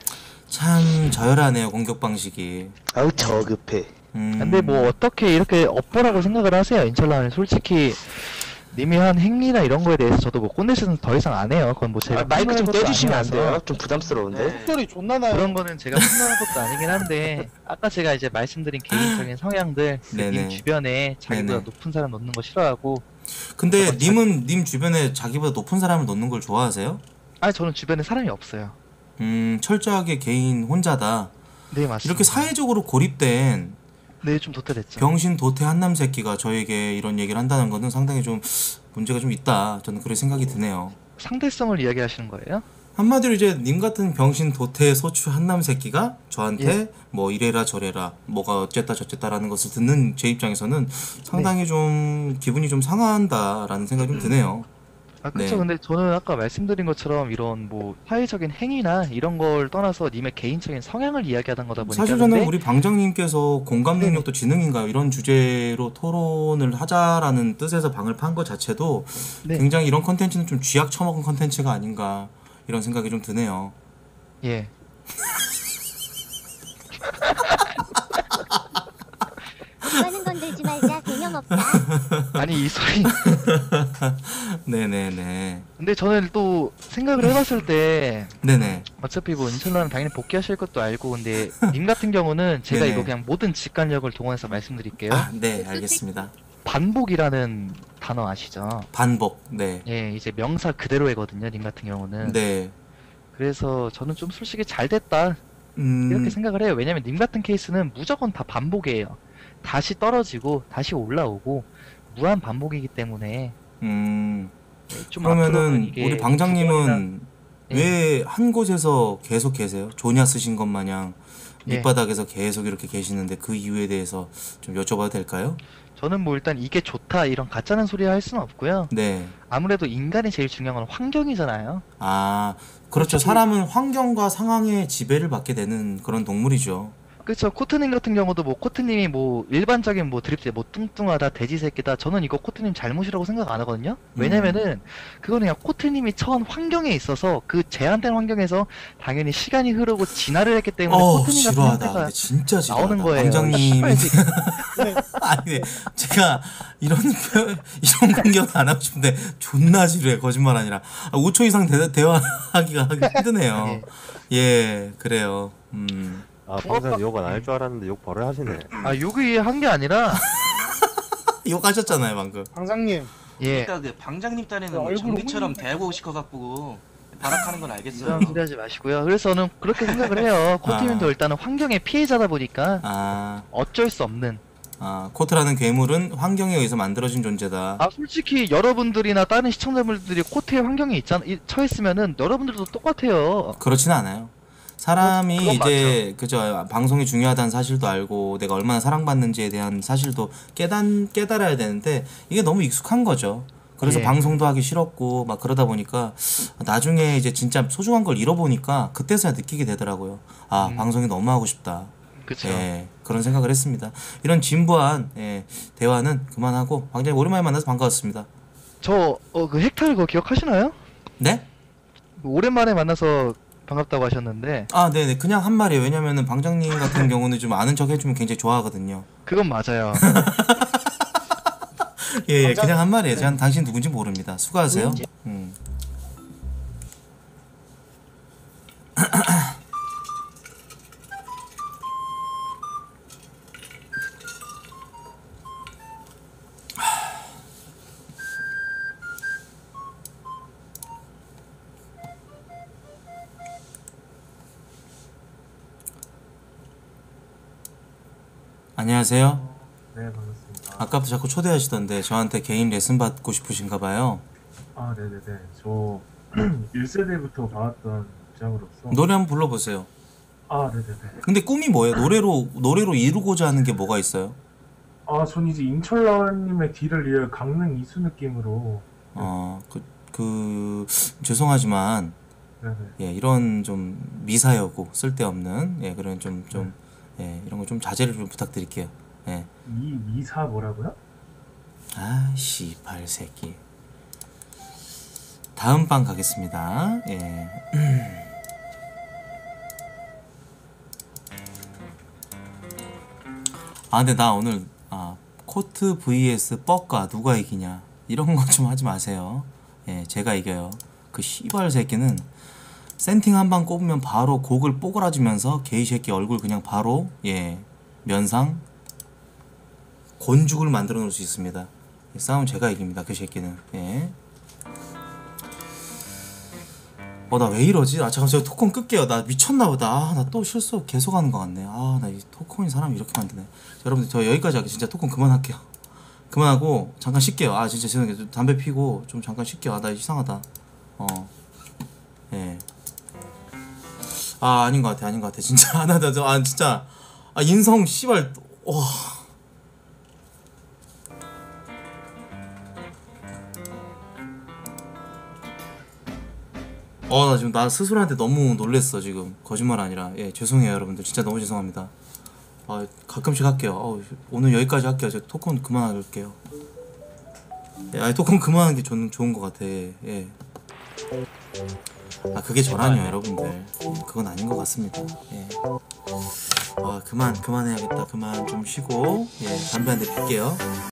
참 저열하네요 공격 방식이. 아우 저급해. 음, 근데 뭐 어떻게 이렇게 업보라고 생각을 하세요? 인철라원님 솔직히 님이 한 행위나 이런 거에 대해서 저도 뭐 꼰대스는 더 이상 안 해요. 그건 뭐 제가 아, 마이크 좀 판단할 것도 떼주시면 안 아니라서. 돼요? 좀 부담스러운데. 목소리 존나 나요. 그런 거는 제가 판단할 것도 아니긴 한데 아까 제가 이제 말씀드린 개인적인 성향들 그 네네. 님 주변에 자기보다 네네. 높은 사람 놓는 거 싫어하고 근데 님은 님 주변에 자기보다 높은 사람을 놓는 걸 좋아하세요? 아니 저는 주변에 사람이 없어요. 음, 철저하게 개인 혼자다. 네 맞습니다. 이렇게 사회적으로 고립된 네 좀 도태됐죠. 병신 도태 한남 새끼가 저에게 이런 얘기를 한다는 거는 상당히 좀 문제가 좀 있다. 저는 그런 생각이 드네요. 상대성을 이야기하시는 거예요? 한마디로 이제 님 같은 병신 도태 소추 한남 새끼가 저한테 예. 뭐 이래라 저래라 뭐가 어쨌다 저쨌다라는 것을 듣는 제 입장에서는 상당히 좀 기분이 좀 상한다라는 생각이 좀 드네요. 아 그쵸. 네. 근데 저는 아까 말씀드린 것처럼 이런 뭐 사회적인 행위나 이런 걸 떠나서 님의 개인적인 성향을 이야기하는 거다 보니까 사실 저는 근데 우리 방장님께서 공감 능력도 지능인가 이런 주제로 토론을 하자라는 뜻에서 방을 판 것 자체도 네. 굉장히 이런 컨텐츠는 좀 쥐약 처먹은 컨텐츠가 아닌가 이런 생각이 좀 드네요. 예. 오빠는 건들지 말자. 개념 없다. 아니 이 소리. 네네네. 근데 저는 또 생각을 해봤을 때 네네. 어차피 뭐 인철라는 당연히 복귀하실 것도 알고 근데 님 같은 경우는 제가 네네. 이거 그냥 모든 직관력을 동원해서 말씀드릴게요. 아, 네 알겠습니다. 반복이라는 단어 아시죠? 반복. 네. 예, 이제 명사 그대로이거든요. 님 같은 경우는. 네. 그래서 저는 좀 솔직히 잘 됐다 음, 이렇게 생각을 해요. 왜냐면 님 같은 케이스는 무조건 다 반복이에요. 다시 떨어지고 다시 올라오고 무한 반복이기 때문에 음. 좀 앞으로는 그러면은 이게 우리 방장님은 예. 왜 한 곳에서 계속 계세요? 조냐 쓰신 것 마냥 예. 밑바닥에서 계속 이렇게 계시는데 그 이유에 대해서 좀 여쭤봐도 될까요? 저는 뭐 일단 이게 좋다 이런 가짜는 소리 할 수는 없고요. 네. 아무래도 인간이 제일 중요한 건 환경이잖아요. 아, 그렇죠. 사람은 환경과 상황에 지배를 받게 되는 그런 동물이죠. 그렇죠. 코트님 같은 경우도 뭐 코트님이 뭐 일반적인 뭐 드립대 뭐 뚱뚱하다 돼지 새끼다 저는 이거 코트님 잘못이라고 생각 안 하거든요. 왜냐면은 그거는 그냥 코트님이 처한 환경에 있어서 그 제한된 환경에서 당연히 시간이 흐르고 진화를 했기 때문에 어, 코트님 같은 지루하다. 형태가 근데 진짜 지루하다. 나오는 거예요. 방장님이 씨발, 지금. 아니 근데 제가 이런 표- 이런 공격 안 하고 싶은데 존나 지루해. 거짓말 아니라 오 초 이상 대, 대화하기가 하기 힘드네요. 예, 그래요. 음. 아 방금 욕은 안 할 줄 알았는데 욕 바로 하시네. 아 욕이 한 게 아니라 욕하셨잖아요 방금. 방장님. 예. 그러니까 그 방장님 딴에는 뭐 얼굴 전기처럼 대고 시켜갖고 발악하는 건 알겠어요. 이런 소리 하지 마시고요. 그래서 저는 그렇게 생각을 해요. 코트님도 아. 일단은 환경의 피해자다 보니까 아, 어쩔 수 없는. 아 코트라는 괴물은 환경에 의해서 만들어진 존재다. 아 솔직히 여러분들이나 다른 시청자분들이 코트의 환경에 있잖아 이- 처했으면은 여러분들도 똑같아요. 그렇지는 않아요. 사람이 그건 이제 그죠 방송이 중요하다는 사실도 알고 내가 얼마나 사랑받는지에 대한 사실도 깨닫 깨달아야 되는데 이게 너무 익숙한 거죠. 그래서 예. 방송도 하기 싫었고 막 그러다 보니까 나중에 이제 진짜 소중한 걸 잃어보니까 그때서야 느끼게 되더라고요. 아 음. 방송이 너무 하고 싶다. 그쵸. 예, 그런 생각을 했습니다. 이런 진부한 예, 대화는 그만하고 방장님 오랜만에 만나서 반가웠습니다. 저 어 그 헥탈 그거 기억하시나요? 네? 오랜만에 만나서 반갑다고 하셨는데 아, 네네. 그냥 한 말이에요. 왜냐면은 방장님 같은 경우는 좀 아는 척 해주면 굉장히 좋아하거든요. 그건 맞아요. 예, 예, 방장- 그냥 한 말이에요. 제가 당신 누군지 모릅니다. 수고하세요. 음. 안녕하세요. 네, 반갑습니다. 아까부터 자꾸 초대하시던데 저한테 개인 레슨 받고 싶으신가 봐요. 아, 네네네. 저 일 세대부터 봐왔던 입장으로서 노래 한번 불러보세요. 아, 네네네. 근데 꿈이 뭐예요? 노래로 노래로 이루고자 하는 게 뭐가 있어요? 아, 전 이제 인철라님의 뒤를 이을 강릉 이수 느낌으로 어, 그, 그 죄송하지만 네네. 예, 이런 좀 미사여고 쓸데없는 예, 그런 좀 좀 예, 이런 거 좀 자제를 좀 부탁드릴게요. 예. 이 미사 뭐라고요? 아, 씨발 새끼. 다음 방 가겠습니다. 예. 아, 근데 나 오늘 아, 코트 vs 뻑가 누가 이기냐 이런 거 좀 하지 마세요. 예, 제가 이겨요. 그 씨발 새끼는 센팅 한 방 꼽으면 바로 곡을 뽀그라지면서 개이 새끼 얼굴 그냥 바로 예 면상 곤죽을 만들어 놓을 수 있습니다. 싸움 제가 이깁니다. 그 새끼는. 예. 어, 나 왜 이러지? 아, 잠깐, 제가 토큰 끌게요. 나 미쳤나보다. 아, 나 또 실수 계속하는 것 같네. 아, 나 이 토큰인 사람이 이렇게 만드네. 자, 여러분들, 저 여기까지 할게요. 진짜 토큰 그만할게요. 그만하고, 잠깐 쉴게요. 아, 진짜 죄송해요. 담배 피고, 좀 잠깐 쉴게요. 아, 나 이상하다. 어. 예. 아 아닌 것 같아 아닌 것 같아 진짜 나나 저 아 진짜 아 인성 씨발 와. 어 나 지금 나 스스로한테 너무 놀랬어 지금 거짓말 아니라 예 죄송해요 여러분들 진짜 너무 죄송합니다. 아 가끔씩 할게요. 어, 오늘 여기까지 할게요. 저 토큰 그만할게요. 예, 아니 토큰 그만하는 게 좋은 좋은 것 같아. 예. 아 그게 저라뇨 여러분들. 그건 아닌 것 같습니다. 예. 아 그만 그만해야겠다. 그만 좀 쉬고 예 담배 한 대 필게요.